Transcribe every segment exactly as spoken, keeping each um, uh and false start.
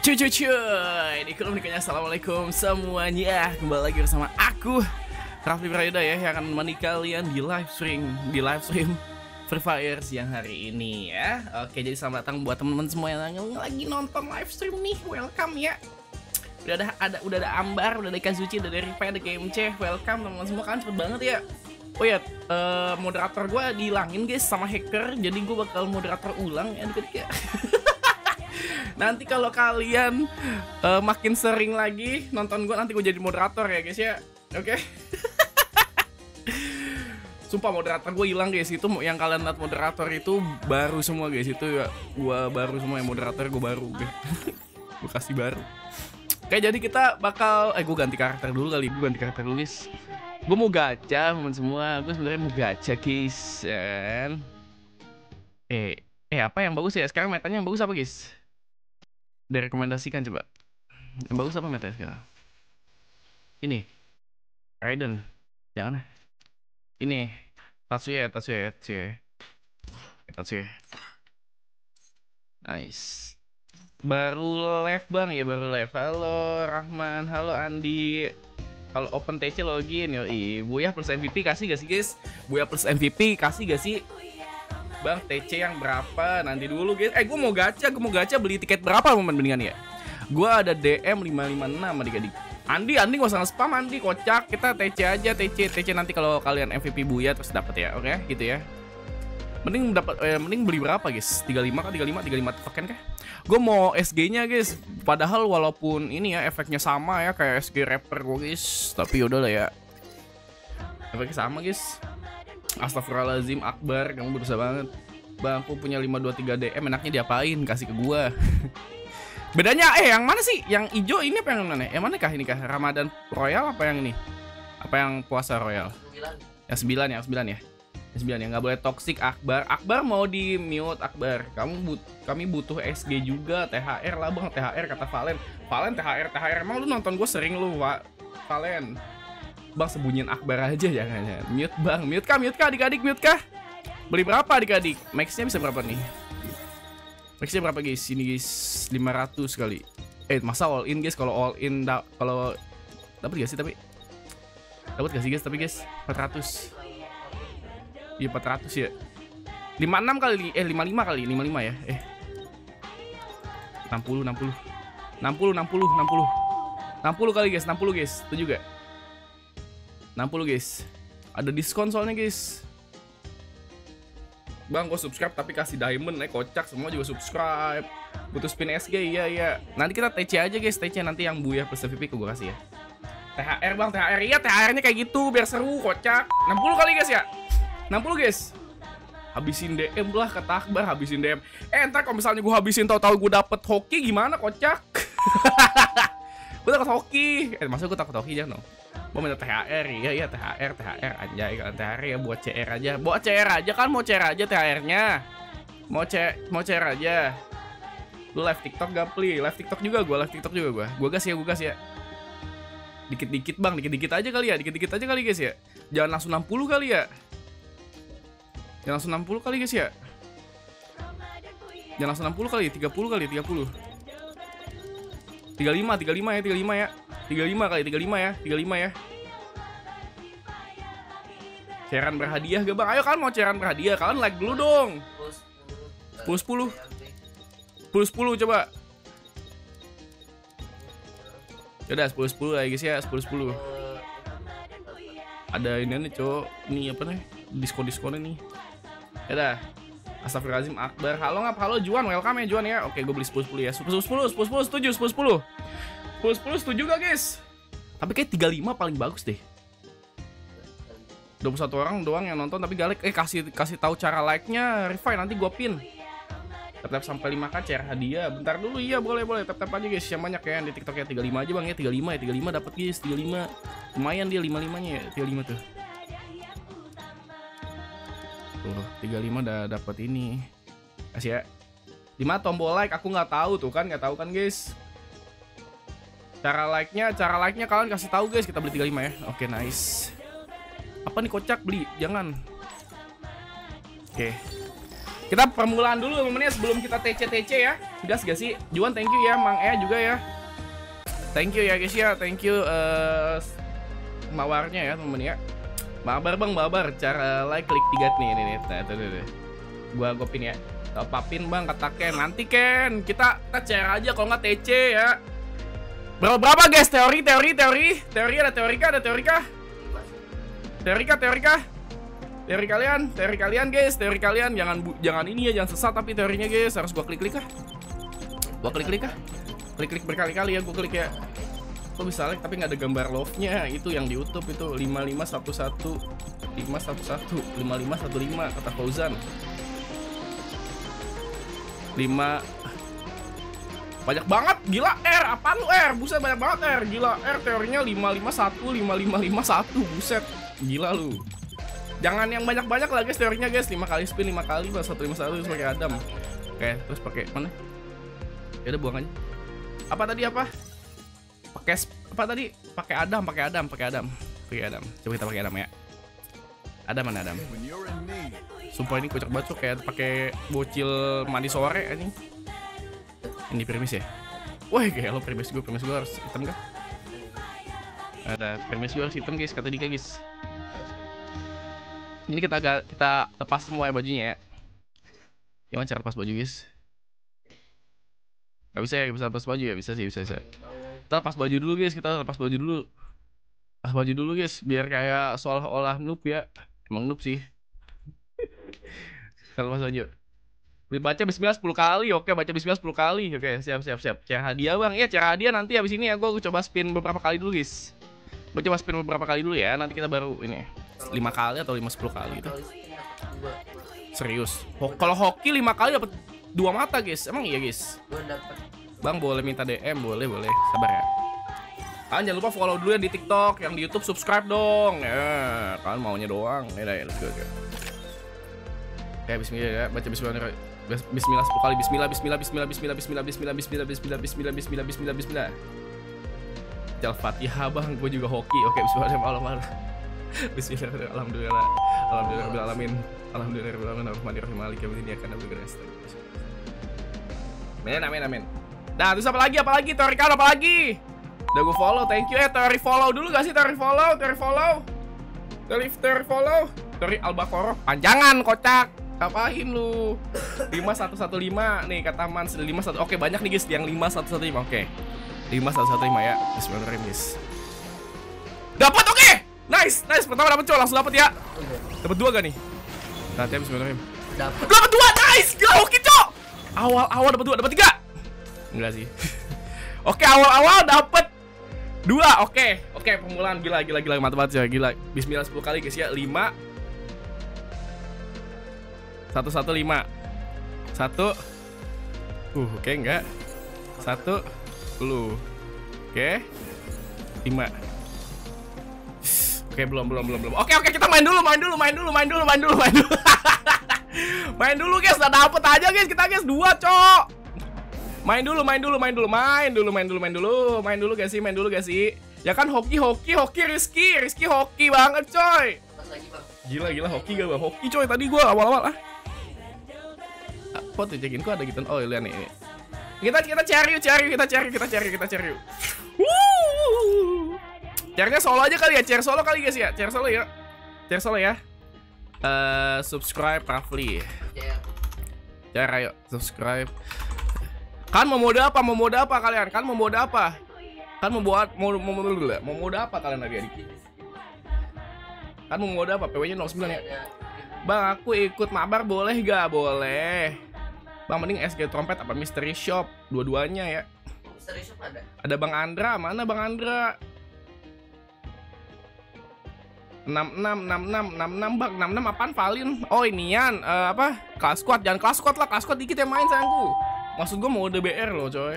Cuy cuy cuy, di kolom nikahnya assalamualaikum semuanya. Kembali lagi bersama aku Raffi Prayuda ya, yang akan menemani kalian di live stream Di live stream Free Fire siang hari ini ya. Oke, jadi selamat datang buat teman-teman semua yang lagi nonton live stream nih. Welcome ya. Udah ada, ada udah ada Ambar, udah ada Kazuchi, udah ada Rifai, ada G M C. Welcome teman-teman semua, kan cepet banget ya. Oh ya, uh, moderator gue dihilangin guys sama hacker. Jadi gue bakal moderator ulang ya dikit-dikit ya. Nanti kalau kalian uh, makin sering lagi nonton gue, nanti gue jadi moderator ya guys ya. Oke okay? Sumpah moderator gue hilang guys. Itu yang kalian lihat moderator itu baru semua guys. Itu ya gue baru semua, yang moderator gue baru guys. Gue kasih baru. Oke, jadi kita bakal Eh gue ganti karakter dulu kali. Gue ganti karakter dulu guys. Gue mau gacha teman semua. Gue sebenarnya mau gacha guys. And... Eh Eh apa yang bagus ya? Sekarang metanya yang bagus apa guys? Direkomendasikan coba. Yang bagus apa metanya sekarang? Ini Raiden. Jangan. Ini Tatsuya, Tatsuya, Tatsuya. Tatsuya. Nice. Baru live bang ya, baru live. Halo Rahman, halo Andi. Kalau open T C login yoi. Buya plus M V P kasih gak sih guys? Buya plus M V P kasih gak sih? Bang, T C yang berapa? Nanti dulu guys. Eh, gue mau gacha, gue mau gacha beli tiket berapa momen mendingan ya? Gue ada D M lima lima enam adik-adik. Andi, Andi gak usah spam Andi, kocak. Kita T C aja, T C, T C nanti kalau kalian M V P Buya terus dapat ya, oke? Okay? Gitu ya. Mending dapat, eh, mending beli berapa guys? tiga puluh lima kah? tiga puluh lima, tiga puluh lima token kah? Gue mau S G-nya guys. Padahal walaupun ini ya efeknya sama ya kayak S G rapper gue guys, tapi yaudah lah ya. Efeknya sama guys. Astagfirullahaladzim, Akbar, kamu berusaha banget. Bang, aku punya lima dua tiga D M, enaknya diapain? Kasih ke gua. Bedanya, eh yang mana sih? Yang hijau ini apa yang mana? Yang mana kah ini kah? Ramadan Royal apa yang ini? Apa yang puasa Royal? Yang sembilan ya, yang sembilan ya. Yang sembilan ya, nggak boleh toxic Akbar. Akbar mau di mute Akbar. Kamu but kami butuh X G juga, T H R lah bang, T H R kata Valen. Valen T H R, T H R emang lu nonton gue sering lu, Pak. Valen. Bang, sembunyiin Akbar aja jangan ya. Mute bang, mute kah, mute kah adik-adik, mute kah? Beli berapa adik-adik? Max-nya bisa berapa nih? Max-nya berapa guys? Ini guys, lima ratus kali. Eh, masa all in guys? Kalau all in, kalau dapat gak sih tapi? Dapat gak sih guys? Tapi guys, empat ratus. Iya, empat ratus ya. lima puluh enam kali, eh lima puluh lima kali, lima puluh lima ya. Eh. enam puluh, enam puluh. enam puluh, enam puluh, enam puluh. enam puluh kali guys, enam puluh guys. Itu juga. enam puluh guys. Ada diskon soalnya guys. Bang, gue subscribe tapi kasih diamond, eh kocak, semua juga subscribe. Butuh spin S G, iya iya. Nanti kita T C aja guys, T C nanti yang Buya plus M V P gue kasih ya. T H R bang, T H R, iya T H R-nya kayak gitu biar seru, kocak. enam puluh kali guys ya. enam puluh guys. Habisin D M lah kata Akbar, habisin D M. Eh ntar kalau misalnya gue habisin tahu-tahu gue dapet hoki gimana, kocak. Gue takut hoki. Eh maksudnya gue takut hoki jangan dong. Mau minta T H R, iya iya T H R, T H R anjay, kan T H R ya buat C R aja. Buat C R aja kan, mau C R aja T H R-nya. Mau C mau C R aja. Lu live TikTok gak pli? Live TikTok juga gua, live TikTok juga gua. Gua gas ya, gua gas ya. Dikit-dikit Bang, dikit-dikit aja kali ya, dikit-dikit aja kali guys ya. Jangan langsung enam puluh kali ya. Jangan langsung enam puluh kali guys ya. Jangan langsung enam puluh kali, tiga puluh kali, tiga puluh. tiga puluh lima, tiga puluh lima ya, tiga puluh lima ya. tiga puluh lima kali, tiga puluh lima ya, tiga puluh lima ya. Ceran berhadiah gak bang? Ayo kan mau ceran berhadiah, kalian like dulu dong. sepuluh sepuluh. sepuluh sepuluh coba. Yaudah sepuluh sepuluh lah guys ya, sepuluh sepuluh. Ada ini nih cowok, ini apa nih? Diskon-diskonnya nih. Yaudah. Astagfirullahaladzim Akbar. Halo ngap, halo Juan, welcome ya Juan ya. Oke, gue beli sepuluh sepuluh ya. sepuluh sepuluh, sepuluh sepuluh setuju, sepuluh sepuluh. sepuluh sepuluh setuju gak guys? Tapi kayak tiga puluh lima paling bagus deh. dua puluh satu orang doang yang nonton tapi gak like. Eh kasih kasih tahu cara like-nya Rifai, nanti gua pin. Tap-tap sampai lima k share hadiah. Bentar dulu, iya boleh boleh tap-tap aja guys. Yang banyak ya di TikTok ya, tiga puluh lima aja bang ya, tiga puluh lima ya, tiga puluh lima dapat guys, tiga puluh lima. Lumayan dia lima puluh lima-nya ya, tiga puluh lima tuh. Tuh, tiga puluh lima udah dapat ini. Kasih ya. lima tombol like, aku nggak tahu tuh kan, nggak tahu kan guys. Cara like-nya, cara like-nya kalian kasih tahu guys, kita beli tiga puluh lima ya. Oke, nice. Apa nih kocak beli? Jangan. Oke. Kita permulaan dulu teman-teman ya sebelum kita T C T C ya. gas gak sih? Juan thank you ya, Mang E juga ya. Thank you ya guys ya, thank you uh, mawarnya ya temen ya. Mabar bang, mabar. Cara like klik tiga nih, nih, nih. Nah, itu, itu, itu. Gua gua pin ya. Papin bang, kata Ken. Nanti Ken, kita kita share aja kalau nggak T C ya. Berapa berapa guys? Teori, teori, teori, teori ada teorika, ada teorika. Teorika, teorika. Teori kalian, teori kalian guys, teori kalian jangan bu, jangan ini ya, jangan sesat tapi teorinya guys harus gua klik-klik kah? Gua klik-klik kah? Klik-klik berkali-kali ya, gua klik ya. Kok bisa like tapi nggak ada gambar love-nya? Itu yang di YouTube itu lima lima satu satu lima satu satu lima lima satu lima kata Fauzan. lima banyak banget, gila R, apaan lu R? Buset banyak banget R, gila R teorinya lima lima satu lima lima lima satu, buset. Gila lu. Jangan yang banyak-banyak lah guys teorinya guys, lima kali spin lima kali pas satu lima satu terus pakai Adam. Oke, terus pakai mana? Ya udah buang aja. Apa tadi apa? Pakai apa tadi? Pakai Adam, pakai Adam, pakai Adam. Pakai Adam. Coba kita pakai Adam ya. Adam mana Adam? Sumpah ini kocak banget kayak pakai bocil mandi sore anjing. Ini premis ya? Wah, kayak lo premis gue, premis gue harus hitam kah? Ada premis gue harus hitam guys, kata Dika guys. Ini kita agak kita lepas semua ya bajunya ya. Gimana cara lepas baju guys? Gak bisa ya, bisa lepas baju ya? Bisa sih, bisa bisa. Kita lepas baju dulu guys, kita lepas baju dulu. Lepas baju dulu guys, biar kayak seolah-olah noob ya. Emang noob sih. Kita lepas baju. Baca bismillah sepuluh kali, oke baca bismillah sepuluh kali. Oke, siap siap siap. Cara hadiah bang, ya cara hadiah nanti habis ini ya gue coba spin beberapa kali dulu guys. Gue coba spin beberapa kali dulu ya, nanti kita baru ini lima kali atau lima sepuluh kali itu. Serius. Ho kalau hoki lima kali dapat dua mata guys. Emang iya guys? Bang boleh minta D M, boleh boleh. Sabar ya. Kalian jangan lupa follow dulu ya di TikTok, yang di YouTube subscribe dong. Ya, kalian maunya doang. Ya udah ya, let's go. Oke, bismillah ya. Baca bismillah. Bismillah sepuluh kali. Bismillah, bismillah, bismillah, bismillah, bismillah, bismillah, bismillah, bismillah, bismillah, bismillah, bismillah, bismillah. Al-Fatihah bang, gue juga hoki. Oke, bismillahirrahmanirrahim. Bismillahirrahmanirrahim. Alhamdulillah. Alhamdulillah rabbil alamin. Alhamdulillah rabbil alamin. Arrahmanirrahim. Maliki yaumiddin. Iyyaka na'budu wa iyyaka nasta'in. Amin, amin, amin. Nah, terus apa lagi? Apa lagi? Teori kan apa lagi? Udah gue follow, thank you ya. Teori follow dulu gak sih? Teori follow, teori follow. Teori teori follow. Teori Al-Baqarah. Panjangan kocak. Apain lu? lima satu satu lima nih kata Mans lima satu. Oke, banyak nih guys yang lima satu satu lima. Oke. lima satu satu lima ya. Bismillahirrahmanirrahim guys. Dapat oke. Nice, nice. Pertama dapat coy, langsung dapat ya. Dapat dua gak nih? Nanti ya bismillahirrahmanirrahim. Dapat. Dapat dua, nice. Gila oke, cok. Awal-awal dapat dua, dapat tiga. Enggak sih. Oke, awal-awal dapat dua. Oke. Oke, permulaan gila gila gila mantap banget ya, gila. Bismillah sepuluh kali guys ya. lima satu satu lima satu uh oke okay, enggak satu puluh oke okay. lima oke okay, belum belum belum belum oke okay, oke okay, kita main dulu main dulu main dulu main dulu main dulu main dulu main dulu guys, udah dapet aja guys kita guys dua cok. Main dulu main dulu main dulu main dulu main dulu main dulu main dulu gak sih main dulu gak sih ya kan. Hoki hoki hoki Rizky Rizky hoki banget coy. Gila gila hoki gak bang, hoki coy tadi gua awal-awal ah. Apa tuh cekin kok ada gitu. Oh lihat nih. Kita kita cari cari kita cari kita cari kita cari. Wuh. Carinya solo aja kali ya, cari solo kali guys ya. Cari solo ya. Cari solo ya. Eh uh, subscribe Rafli. Cari ayo subscribe. Kan mau mode apa? Mau mode apa kalian? Kan mau mode apa? Kan mau buat mau mau mau, mau mode apa kalian lagi adik? Kan mau mode apa? P W-nya nol sembilan ya. Bang, aku ikut mabar boleh gak? Boleh. Bang, mending S G Trompet apa Mystery Shop? Dua-duanya ya. Mystery Shop ada. Ada Bang Andra, mana Bang Andra? enam enam enam enam enam enam Bang, enam enam apaan Valin? Oh inian, uh, apa? Kelas squad, jangan kelas squad lah, kelas squad dikit yang main sayangku. Maksud gue mau D B R loh coy.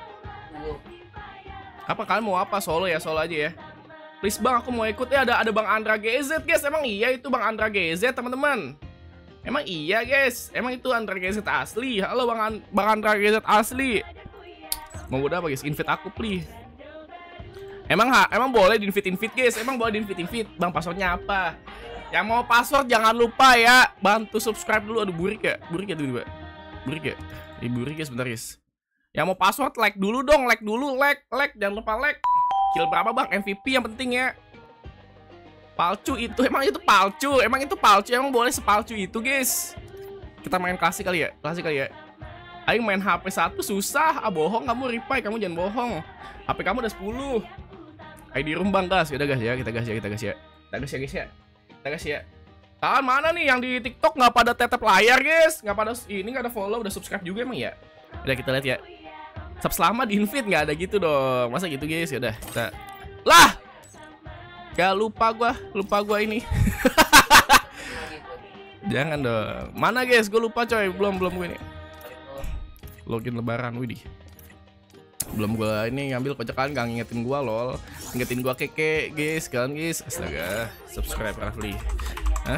Apa kalian mau apa? Solo ya, solo aja ya. Please bang, aku mau ikut ya. Ada ada Bang Andra G Z guys. Emang iya itu Bang Andra G Z teman-teman. Emang iya guys. Emang itu Andra G Z asli. Halo Bang An Bang Andra G Z asli. Mau udah apa guys? Invite aku please. Emang ha? Emang boleh di invite invite guys. Emang boleh di invite invite. Bang passwordnya apa? Yang mau password jangan lupa ya. Bantu subscribe dulu. Aduh burik ya. Burik ya dulu. Burik ya. Ini burik ya sebentar guys. Yang mau password like dulu dong, like dulu, like, like, jangan lupa like. Kill berapa bang? M V P yang penting ya. Palcu itu, emang itu palcu, emang itu palcu, emang boleh sepalcu itu guys. Kita main klasik kali ya, klasik kali ya. Aing main H P satu susah, ah bohong kamu Ripai, kamu jangan bohong. H P kamu udah sepuluh. I D room bang gas, udah gas ya, kita gas ya, kita gas ya. Kita gas ya guys ya, kita gas ya. Kalian mana nih yang di TikTok nggak pada tetep layar guys, nggak pada ini nggak ada follow, udah subscribe juga emang ya. Udah kita lihat ya. Sub selama di invite nggak ada gitu dong, masa gitu guys ya udah kita. Lah, gak lupa gua, lupa gua ini. Jangan dong, mana guys, gue lupa coy, belum belum gue ini. Login lebaran, widih. Belum gua ini ngambil kocekan, gak ngingetin gua lol. Ngingetin gua keke guys, kalian guys. Astaga, subscribe Rafli. Hah?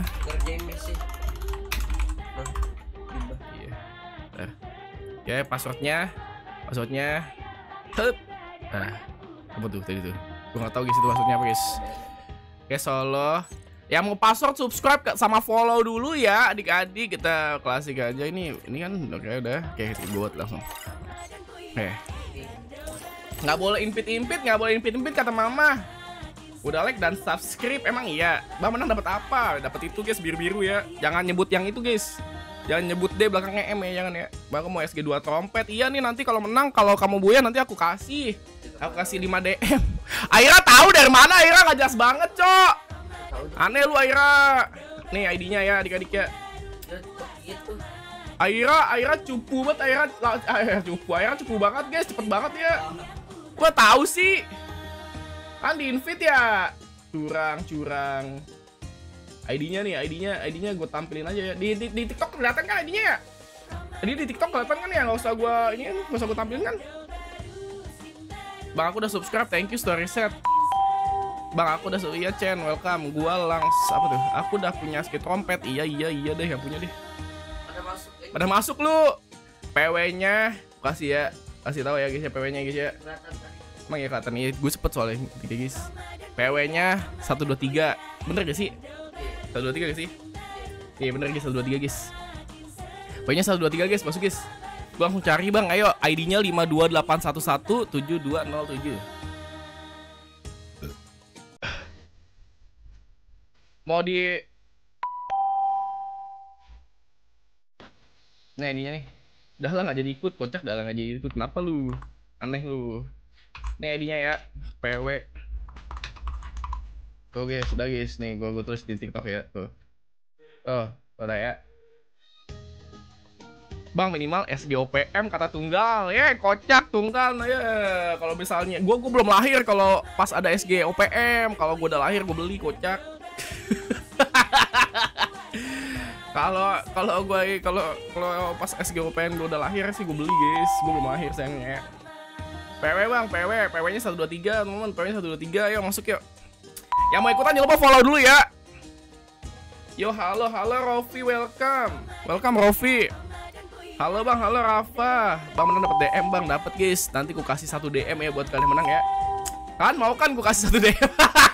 Iya. Nah. Oke, passwordnya. Passwordnya. Hup. Nah. Apa tuh tadi tuh? Gua nggak tahu guys itu passwordnya apa guys. Oke, solo. Yang mau password subscribe sama follow dulu ya adik-adik. Kita klasik aja ini. Ini kan oke udah. Oke, kita buat langsung. Oke. Nggak boleh impit-impit, nggak boleh impit-impit kata mama. Udah like dan subscribe emang iya. Bang menang dapat apa? Dapat itu guys, biru-biru ya. Jangan nyebut yang itu guys. Jangan nyebut D belakangnya M ya, jangan ya. Bang mau S G dua trompet. Iya nih nanti kalau menang, kalau kamu buaya nanti aku kasih. Aku kasih lima D M. Aira tahu dari mana? Aira nggak jelas banget, Cok. Aneh lu Aira. Nih I D-nya ya adik-adik ya. Aira, Aira cupu banget, Aira, Aira cupu, Aira cupu banget guys, cepet banget ya. Gua tahu sih. Kan di invite ya. Curang, curang. I D-nya nih, I D-nya, I D-nya gue tampilin aja ya. Di, di, di TikTok kelihatan kan I D-nya ya? Jadi di TikTok kelihatan kan ya, nggak usah gue ini, nggak usah gue tampilin kan? Bang aku udah subscribe, thank you story set. Bang aku udah iya Chen, welcome. Gua langs apa tuh? Aku udah punya skill trompet. Iya iya iya deh yang punya deh. Pada masuk. Pada masuk lu. P W-nya kasih ya. Kasih tahu ya guys ya P W-nya guys ya. Emang ya kelihatan ya, gue cepet soalnya tiga guys. P W-nya satu dua tiga. Bener gak sih? satu dua tiga gak sih? Iya bener guys, satu dua tiga guys. P W-nya satu dua tiga guys, masuk guys. Gua langsung cari bang, ayo I D-nya lima dua delapan satu satu tujuh dua nol tujuh. Mau di Nah ininya nih. Udah lah gak jadi ikut, kocak dah lah gak jadi ikut. Kenapa lu? Aneh lu. Nih I D-nya ya, P W. Tuh guys, udah guys. Nih gua, gua tulis di TikTok ya. Tuh. Oh, udah ya. Bang minimal S G O P M kata tunggal. Ya, yeah, kocak tunggal. Ya, yeah. Kalau misalnya gua gua belum lahir kalau pas ada S G O P M. Kalau gua udah lahir gua beli kocak. Kalau kalau gue kalau kalau pas S G O P M gue udah lahir sih gue beli guys, gue belum lahir sayangnya. P W bang, P W, P W-nya satu dua tiga teman-teman, P W-nya satu dua tiga, ayo masuk yuk. Yang mau ikutan jangan lupa follow dulu ya. Yo halo halo Rofi, welcome, welcome Rofi. Halo bang, halo Rafa, bang menang dapat D M bang, dapat guys. Nanti gue kasih satu D M ya buat kalian menang ya. Kan mau kan gue kasih satu D M.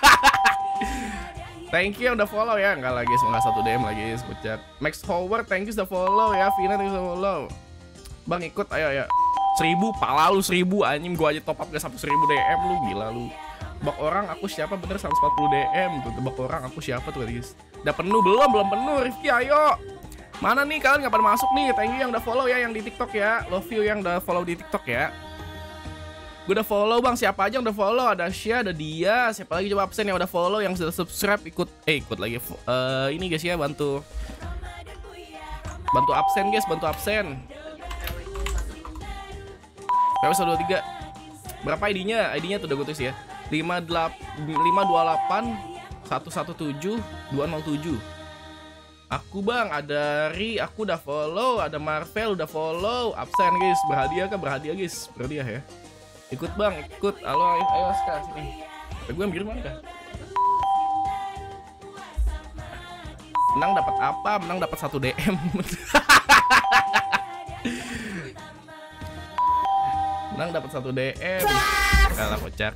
Thank you yang udah follow ya. Enggak lagi semoga satu D M lagi guys. Max Howard thank you sudah follow ya. Vina thank you sudah follow. Bang ikut ayo ya. Seribu pala lu seribu anjing gua aja top up gak sampai seribu D M lu gila lu. Tebak orang aku siapa bener seratus empat puluh D M tuh. Tebak orang aku siapa tuh guys. Udah penuh belum? Belum penuh Rifki ayo. Mana nih kalian nggak pada masuk nih? Thank you yang udah follow ya yang di TikTok ya. Love you yang udah follow di TikTok ya. Gue udah follow bang, siapa aja yang udah follow? Ada Syah, ada dia, siapa lagi coba absen yang udah follow, yang sudah subscribe ikut, eh ikut lagi. Uh, ini guys ya bantu, bantu absen guys, bantu absen. P W satu dua tiga. Berapa I D-nya? I D-nya tuh udah gue tulis ya. lima dua delapan satu satu tujuh dua nol tujuh. Aku bang, ada Ri, aku udah follow, ada Marvel udah follow, absen guys, berhadiah kan berhadiah guys, berhadiah ya. Ikut bang, ikut. Halo, ayo, ayo sekarang sini. Tapi gue yang biru mana kan? Menang dapat apa? Menang dapat satu D M. Menang dapat satu D M. Kalah kocak.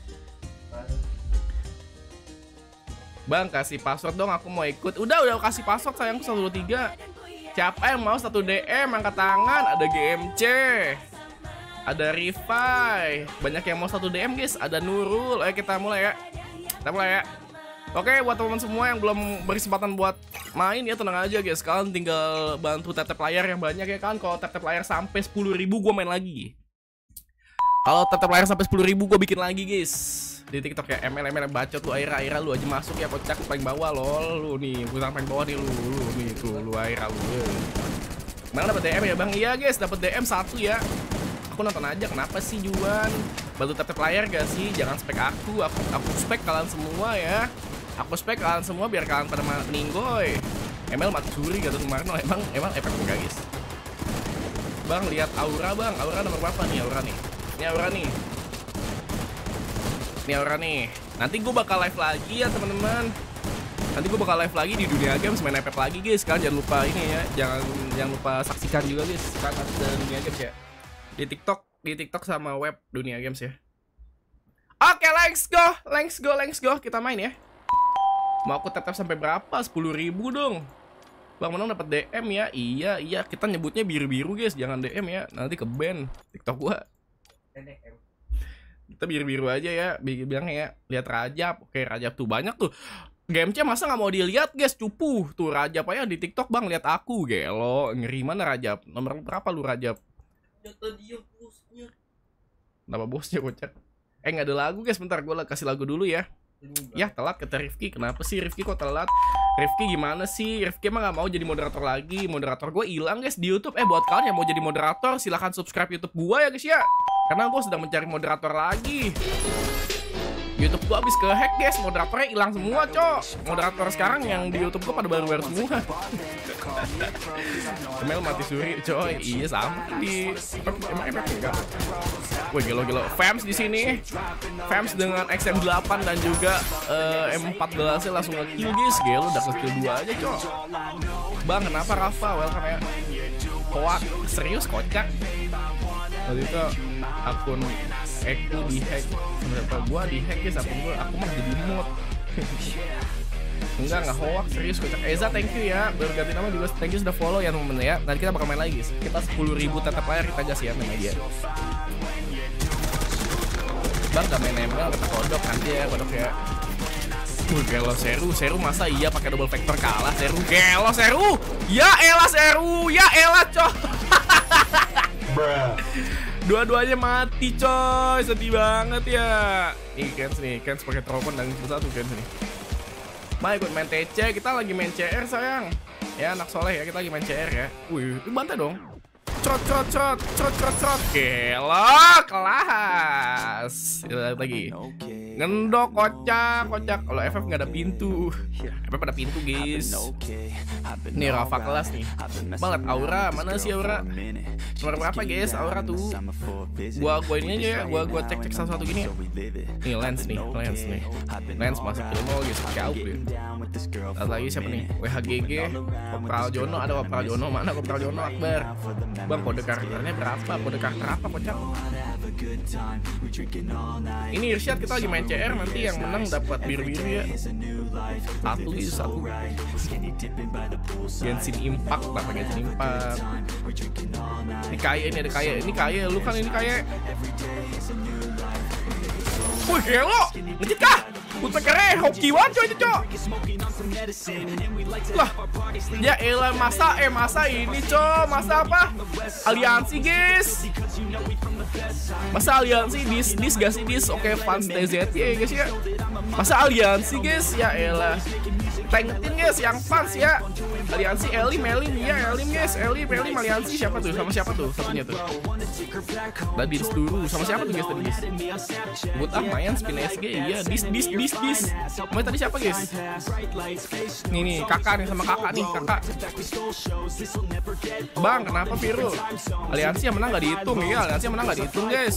Bang kasih password dong, aku mau ikut. Udah, udah kasih password sayangku satu dua tiga. Siapa yang mau satu D M angkat tangan? Ada G M C. Ada Rifai. Banyak yang mau satu D M guys. Ada Nurul. Ayo kita mulai ya. Kita mulai ya. Oke, buat teman-teman semua yang belum berkesempatan buat main ya, tenang aja guys. Kalian tinggal bantu tap-tap layar yang banyak ya kan. Kalau tap-tap layar sampai sepuluh ribu gue main lagi. Kalau tap-tap layar sampai sepuluh ribu gue bikin lagi guys. Di TikTok ya, M L M L bacot lu, Aira-Aira lu aja masuk ya, kocak paling bawah lol. Lu nih, gue paling bawah nih lu, lu nih tuh, lu Aira lu. Mana dapat D M ya, Bang? Iya guys, dapat D M satu ya. Aku nonton aja, kenapa sih Juan? Bantu tap-tap layar gak sih? Jangan spek aku, aku aku spek kalian semua ya. Aku spek kalian semua biar kalian pada meninggoy. M L Matsuri gitu kemarin, oh, emang emang efek enggak guys? Bang, lihat Aura bang, Aura nomor berapa nih Aura nih? Ini Aura nih. Ini Aura nih. Nanti gue bakal live lagi ya teman-teman. Nanti gue bakal live lagi di Dunia Games, main F F lagi guys. Kalian jangan lupa ini ya, jangan jangan lupa saksikan juga guys. Sekarang ada Dunia Games ya. Di TikTok, di TikTok sama web Dunia Games ya. Oke, let's go, let's go, let's go. Kita main ya. Mau aku tap-tap sampai berapa? sepuluh ribu dong. Bang Menang dapat D M ya. Iya, iya, kita nyebutnya biru-biru guys, jangan D M ya. Nanti ke ban TikTok gua. Kita biru-biru aja ya, bilangnya ya. Lihat Rajab. Oke, Rajab tuh banyak tuh. Game C masa nggak mau dilihat guys, cupu. Tuh Rajab aja di TikTok bang, lihat aku. Gelo, ngeri mana Rajab? Nomor berapa lu Rajab? Data dia bosnya. Nama bosnya kocak. Eh nggak ada lagu guys, bentar gue kasih lagu dulu ya. Ya telat kata Rifki, kenapa sih Rifki kok telat? Rifki gimana sih? Rifki emang gak mau jadi moderator lagi. Moderator gue hilang guys di YouTube. Eh buat kalian yang mau jadi moderator silahkan subscribe YouTube gue ya guys ya. Karena gue sedang mencari moderator lagi. YouTube gue habis ke hack guys, moderatornya hilang semua cok. Moderator sekarang yang di YouTube gue pada baru-baru semua. Emel mati suri coy. Iya sama di emang emang enggak. Wih gelo-gelo Fams di sini. Fams dengan X M delapan dan juga uh, M empat belas nya langsung nge-kill guys. Gelo udah nge-kill dua aja cok. Bang kenapa Rafa? Welcome ya. Hoak serius kocak. Waktu itu akun Eku di hack, berapa gua di hack guys, akun gua, aku mah jadi mod. Enggak, enggak hoax, serius kocak. Eza thank you ya, baru ganti nama juga, thank you sudah follow ya temen-temen ya. Nanti kita bakal main lagi guys. Kita sepuluh ribu tetap layar kita gas ya main lagi ya. Bang gak main M L, kita kodok nanti ya, kodok ya. Wih gelo Seru, Seru masa iya pakai double vector kalah Seru, gelo Seru. Ya elah Seru, ya elah cok. Dua-duanya mati coy, sedih banget ya. Nih Kens nih, Kens pakai teropon dan satu Kens nih. Ma ikut main T C, kita lagi main C R sayang. Ya anak soleh ya, kita lagi main C R ya. Wih, itu bantai dong. Crot crot crot crot crot crot. Gelo, kelas. Kita lagi. Ngendok kocak, kocak. Kalau F F nggak ada pintu. F F ada pintu guys. Nih Rafa kelas nih. Banget Aura, mana sih Aura? Nomor berapa guys? Aura tuh. Gua gua ini aja ya, gua gua cek cek satu-satu gini. Nih Lens nih, Lens nih. Lens masuk ke mall guys, jauh ya. Lalu lagi siapa nih? W H G G, Kopral Jono, ada Kopral Jono, mana Kopral Jono Akbar? Bang kode karakternya berapa? Kode karakter apa kocak? Ini Irsyad, kita lagi main C R, nanti yang menang dapat biru-biru ya. Satu gitu satu. Genshin Impact, apa Genshin Impact? Ini kaya, ini ada kaya, ini kaya, lu kan ini kaya. Wih gelo, ngejit kah? Gue pikirnya hoki banget coy itu cok. Lah, ya elah masa, eh masa ini cok, masa apa? Aliansi guys. Masa aliansi dis, dis gak sih dis? Oke fans T Z ya guys ya. Masa aliansi guys, ya elah. Tangetin guys yang fans ya. Aliansi Elim, Elim, ya Elim guys, Elim, Elim, aliansi siapa tuh? Sama siapa tuh? Satunya tuh. Tadi dis dulu, sama siapa tuh guys tadi guys? Buat ah main spin S G, iya dis, dis, dis, dis. Mau tadi siapa guys? Nih nih kakak nih sama kakak nih kakak. Bang kenapa Viru? Aliansi yang menang gak dihitung ya? Aliansi yang menang gak dihitung guys.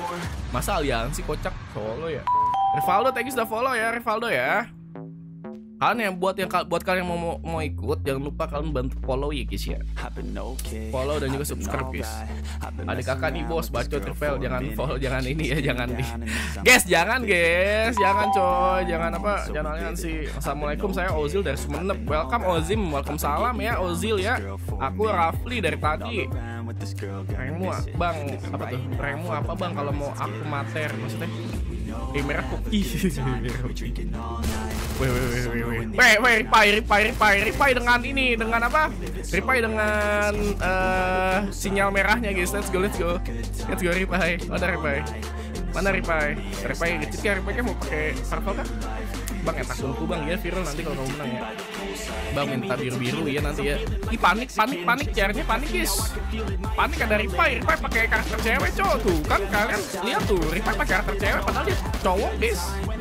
Masa aliansi kocak solo ya? Rivaldo thank you sudah follow ya Rivaldo ya. Kalian yang buat yang buat kalian yang mau, mau mau ikut, jangan lupa kalian bantu follow ya guys ya. Follow dan juga subscribe guys. Ada kakak nih bos, bacot Trivel, jangan follow, jangan ini ya, jangan di. Guys, jangan guys, jangan coy, jangan apa, jangan kalian sih. Assalamualaikum, saya Ozil dari Sumeneb. Welcome Ozim, welcome salam ya Ozil ya. Aku Rafli dari tadi. Remu bang, apa tuh? Remu apa bang kalau mau aku mater maksudnya? Eh merah kopi. Weh weh weh weh weh. Weh weh reply reply reply reply dengan ini dengan apa? Reply dengan uh, sinyal merahnya guys. Let's go let's go. Let's go reply. Mana reply? Mana reply? Reply kecil ya reply mau pakai parfum kan? Bang etak kunku bang ya viral nanti kalau kamu menang ya. Bang minta biru-biru ya nanti ya. Ih panik panik panik caranya panik guys. Panik ada reply reply pakai karakter cewek cowok tuh kan kalian lihat tuh reply pakai karakter cewek padahal dia cowok guys.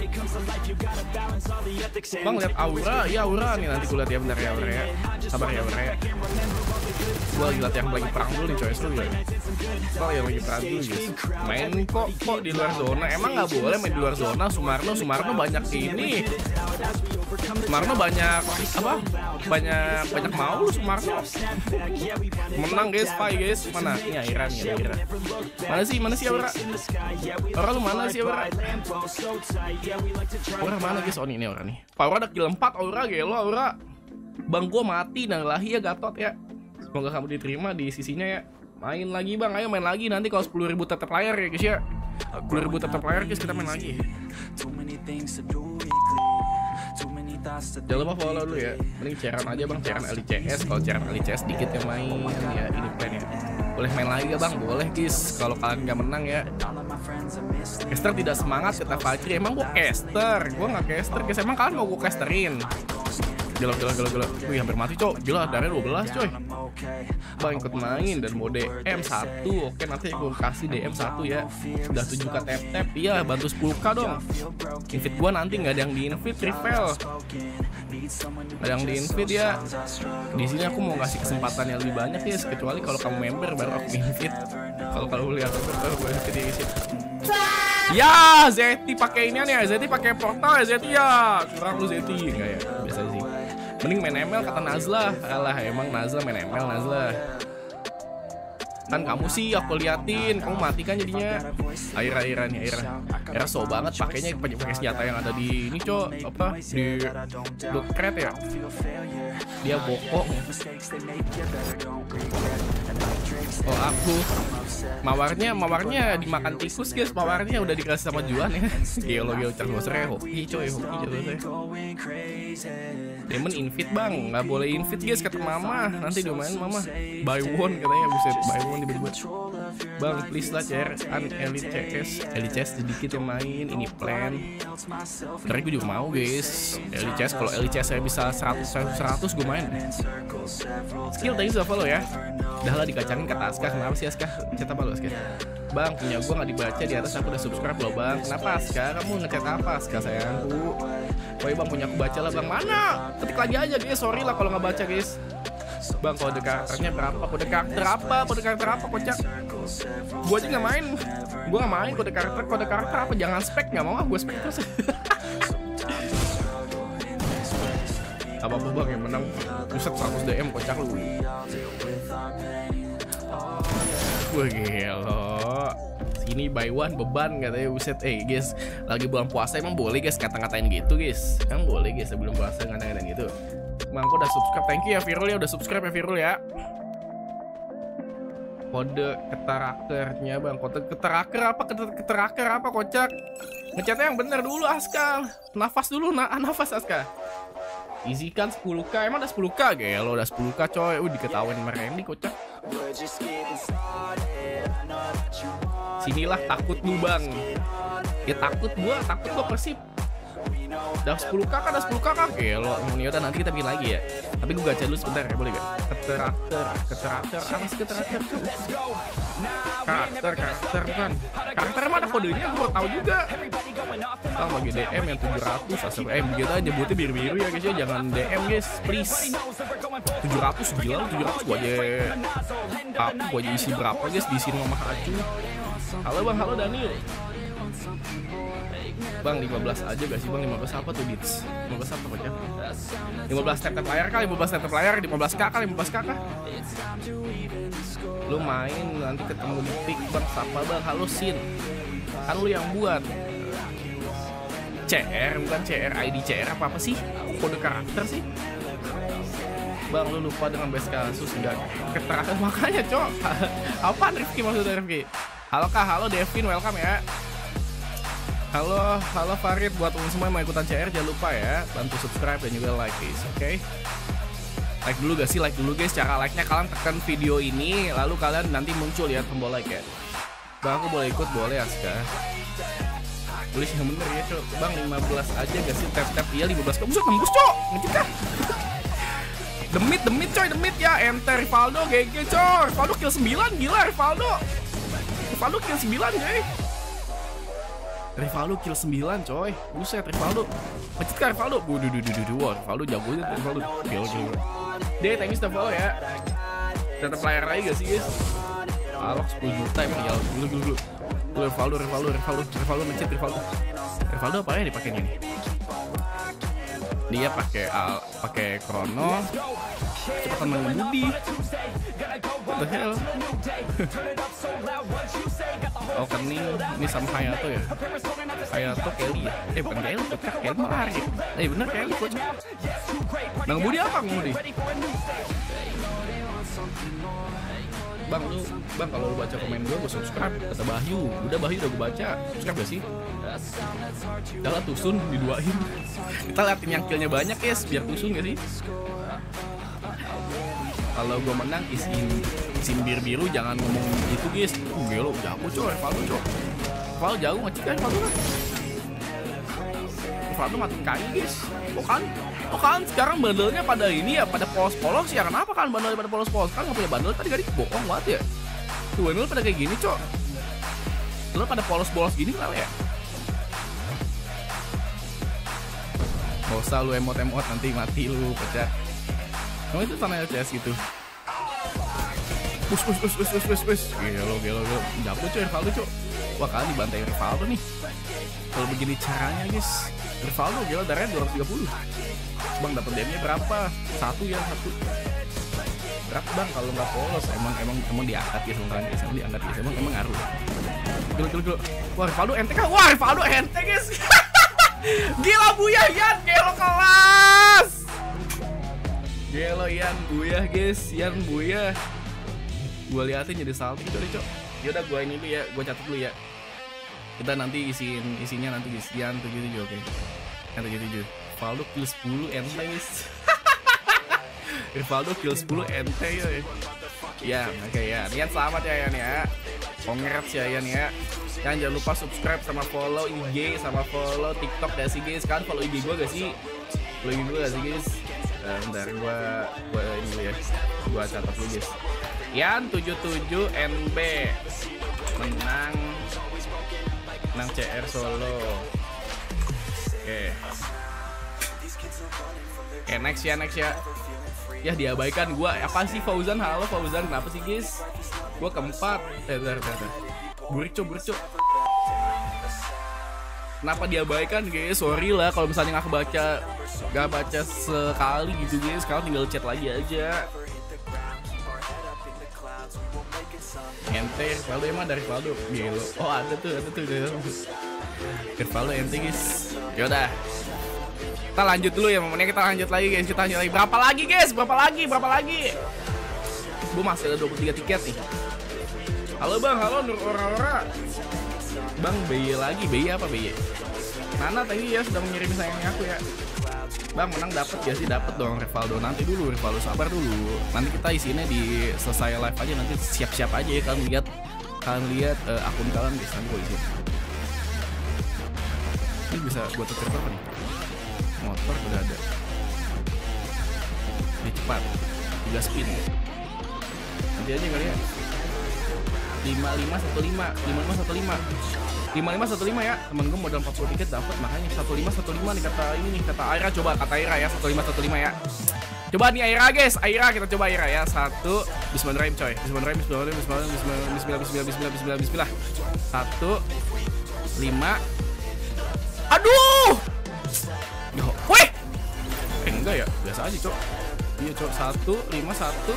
Bang lihat aura ya aura nih nanti gue lihat ya bentar ya aura ya. Sabar ya aura ya. Gue lagi latihan lagi perang dulu nih coy seru ya. Gue yang lagi perang dulu guys. Main kok kok di luar zona emang nggak boleh main di luar zona. Sumarno Sumarno banyak ini. Sumarno banyak apa? Banyak banyak mau lu Sumarno. Menang guys, fight guys. Mana? Ini Aira nih, Aira. Mana sih? Mana sih Aura? Aura lu mana sih Aura? Aura mana guys? Oh ini Aura nih. Aura ada kill empat Aura gelo Aura. Bang gua mati nah lahi ya Gatot ya. Semoga kamu diterima di sisinya ya. Main lagi bang, ayo main lagi nanti kalau sepuluh ribu tetap layar ya guys ya. sepuluh ribu tetap layar guys kita main lagi. Jangan lupa follow dulu ya. Mending cairan aja bang, cairan L I C S. Kalau cairan L I C S dikit yang main ya ini plannya. Boleh main lagi ya bang, boleh guys. Kalau kalian nggak menang ya. Caster tidak semangat kata Fajri. Emang gua caster, gua nggak caster guys. Emang kalian mau gua casterin? Gila gila gila gila. Wih hampir mati cok. Gila darahnya dua belas coy. Bang ikut main dan mau D M satu. Oke nanti gue kasih D M satu ya. Udah tujuh K tap tap. Iya bantu sepuluh K dong. Invite gua nanti nggak ada yang di invite Trivel. Ada yang di invite ya. Di sini aku mau kasih kesempatan yang lebih banyak ya. Kecuali kalau kamu member baru aku invite. Kalau kalau lihat member baru gue invite ya. Ya Zeti pakai ini ya. Zeti pakai portal ya Zeti ya. Kurang lu Zeti enggak ya. Biasa sih. Mending main M L kata Nazla. Alah emang Nazla main M L Nazla. Kan kamu sih aku liatin, kamu mati kan jadinya. Aira Aira nih Aira. Aira so banget pakainya pakai pakai senjata yang ada di ini cok apa di Blood Crate ya. Dia bokok. Oh aku mawarnya mawarnya dimakan tikus guys, mawarnya udah dikasih sama Juan ya. Gelo gelo cak bosre hoki coy hoki coy. Demon invite bang, nggak boleh invite guys kata mama. Nanti domain mama buy one katanya buset buy one dibuat. Bang please lah cair an Elite C S Elite C S sedikit yang main ini plan. Ntar gue juga mau guys. Elite C S kalau Elite C S saya bisa seratus seratus gue main. Skill tadi sudah follow ya. Udah lah dikacangin kata Aska. Kenapa sih Aska? Chat apa lu Aska? Bang punya gue nggak dibaca di atas aku udah subscribe loh bang. Kenapa Aska? Kamu ngechat apa Aska sayangku? Woi bang punya aku baca lah bang. Mana? Ketik lagi aja guys. Sorry lah kalau nggak baca guys. Bang kode karakternya berapa? Kode karakter apa? Kode karakter apa kocak? Gue aja nggak main. Gue nggak main kode karakter. Kode karakter apa? Jangan spek nggak mau ah gue spek terus. Apa apa bang yang menang pusat seratus D M kocak lu. Wah gelo. Sini buy one beban katanya buset. Eh guys, lagi bulan puasa emang boleh guys kata-katain gitu guys. Emang boleh guys sebelum puasa ngata-ngatain gitu. Bang aku udah subscribe. Thank you ya Virul ya udah subscribe ya Virul ya. Kode keterakernya bang. Kode keteraker apa? Keteraker apa kocak? Ngecatnya yang bener dulu Aska. Nafas dulu nah nafas Aska. Easy kan sepuluh K, emang udah sepuluh K gelo, udah sepuluh K coy, uh diketawain sama Randy kocak. Sinilah takut lu bang. Ya takut gua, takut gua Persib. Udah sepuluh K kan, udah sepuluh K kan gelo. Ya udah nanti kita bikin lagi ya. Tapi gua gacha dulu sebentar ya, boleh gak? Keteraker, keteraker, apa sih keteraker? Karakter, karakter kan. Karakter emang ada kodenya, gua tahu juga. Bang bagi D M yang tujuh ratus asal eh begitu aja nyebutnya biru-biru ya guys ya, jangan D M guys please. tujuh ratus gila tujuh ratus gua aja apa gua aja isi berapa guys di sini Mama Acu. Halo bang, halo Daniel. Bang, lima belas aja gak sih bang? lima belas apa tuh Dits? lima belas apa bocah? lima belas tap-tap layar kah? lima belas tap-tap layar, lima belas k kah? lima belas k kah? Lu main nanti ketemu di pick bang, siapa bang? Halo Sin, kan lu yang buat C R, bukan C R, I D C R apa apa sih? Kode karakter sih? Bang, lu lupa dengan base kasus enggak keterangan makanya cok. Apaan Rifki maksudnya Rifki? Halo kak, halo Devin, welcome ya. Halo, halo Farid, buat teman semua yang mau ikutan C R jangan lupa ya bantu subscribe dan juga like guys, oke? Okay? Like dulu gak sih, like dulu guys. Cara like-nya kalian tekan video ini, lalu kalian nanti muncul ya tombol like ya. Bang, aku boleh ikut, boleh Aska. Tulis yang bener ya cok. Bang, lima belas aja gak sih tap-tap? Iya lima belas, kamu bisa tembus cok, ngecit kah? Demit, demit coy, demit ya. Ente Rivaldo, G G coy. Rivaldo kill sembilan, gila Rivaldo. Rivaldo kill sembilan coy. Rivaldo kill sembilan coy. Buset Rivaldo. Ngecit kah Rivaldo? Waduh, duh, duh, duh, wah Rivaldo jago aja Rivaldo. Kill, kill. Deh, thank you sudah follow ya. Tetap layar lagi gak sih guys? Alok sepuluh juta emang ya. Dulu, dulu, dulu. Rivaldo, Rivaldo, Rivaldo, Rivaldo ngecit Rivaldo. Rivaldo apa ya dipakainya nih? Dia pakai al, pakai Chrono, cepetan mengemudi. What the hell? Oh kening, ini sama Hayato ya? Hayato Kelly ya? Eh bukan Kelly, kok Kelly mah lari. Eh bener Kelly kok. Mengemudi apa mengemudi? Bang lu, bang kalau lu baca komen gue, gue subscribe. Kata Bahyu, udah Bahyu udah gue baca. Subscribe gak sih? Udah lah Tusun diduain. Kita liatin yang killnya banyak guys, biar Tusun gak sih? Kalau gue menang isin isin bir biru jangan ngomong gitu guys. Uh, gelo jago coy, Rivaldo coy. Rivaldo jago ngecik kan Rivaldo kan? Rivaldo matiin kaki guys. Oh kan? Oh kan sekarang bandelnya pada ini ya, pada polos-polos ya. Kenapa kan bandelnya pada polos-polos? Kan nggak punya bandel tadi, gak bohong banget ya. Tuh bandel pada kayak gini cok. Lo pada polos-polos gini kenapa ya? Gak usah lu emot-emot nanti mati lu pecah. Kamu itu tanah L C S gitu. Push push push push push push push. Gelo gelo gelo. Jago coy Rivaldo cok. Wah kali dibantai Rivaldo nih. Kalau begini caranya guys. Rivaldo gelo darahnya dua ratus tiga puluh. Bang dapat D M-nya berapa? Satu ya satu. Berat bang kalau nggak polos. Emang emang emang diangkat ya sebenarnya guys. Emang diangkat guys. Emang emang ngaruh. Gelo gelo gelo. Wah Rivaldo ente kah? Wah Rivaldo ente guys. Gila Buyah Yan, gelo kelas. Gelo Yan Buyah guys, Yan Buyah. Gue liatin jadi salty coy cok. Yaudah gue ini dulu ya, gue catat dulu ya. Kita nanti isiin isinya nanti guys. Yan tujuh tujuh oke. Yan tujuh tujuh. Rivaldo kill sepuluh ente guys. Rivaldo kill sepuluh ente ya. Ya, oke okay, ya. Yan selamat ya Yan ya. Congrats ya Yan ya. Kan jangan lupa subscribe sama follow I G sama follow TikTok gak sih guys? Kan follow I G gue gak sih? Follow I G gue gak sih guys? Nah, bentar gue gue ini dulu ya. Gue catat dulu guys. Yan tujuh tujuh N B menang menang C R solo. Oke. Oke next ya next ya. Ya diabaikan gue. Apa sih Fauzan? Halo Fauzan, kenapa sih guys? Gue keempat. Eh bentar bentar. bentar. Burco, burco. Kenapa diabaikan guys? Sorry lah kalau misalnya nggak kebaca, nggak baca sekali gitu guys. Sekarang tinggal chat lagi aja. Ente, Rivaldo emang dari Rivaldo. Gila. Oh ada tuh, ada tuh. Rivaldo ente guys. Yaudah. Kita lanjut dulu ya, momennya kita lanjut lagi guys. Kita lanjut lagi. Berapa lagi guys? Berapa lagi? Berapa lagi? Gue masih ada dua puluh tiga tiket nih. Halo bang, halo Nur Ora-Ora. Bang, B Y lagi, B Y apa B Y? Nana tadi ya sudah mengirim sayangnya aku ya. Bang, menang dapat ya sih, dapat dong Rivaldo. Nanti dulu Rivaldo, sabar dulu. Nanti kita isinya di selesai live aja, nanti siap-siap aja ya kalian lihat kalian lihat uh, akun kalian guys, nanti gue isi. Ini bisa buat tuker apa nih? Motor udah ada. Ini cepat, tiga spin. Nanti aja kali ya. lima lima satu lima lima lima satu lima lima lima satu lima ya temen gue modal empat puluh tiket dapat, makanya satu lima satu lima nih kata ini nih kata Aira. Coba kata Aira ya satu lima satu lima ya. Coba nih Aira guys, Aira kita coba Aira ya. Satu bismillahirrahmanirrahim coy. Bismillahirrahmanirrahim bismillahirrahmanirrahim bismillah bismillah bismillah bismillah bismillah bismillah. Satu lima Aduh. Wih. Eh enggak ya, biasa aja cok. Iya cok, satu, lima, satu.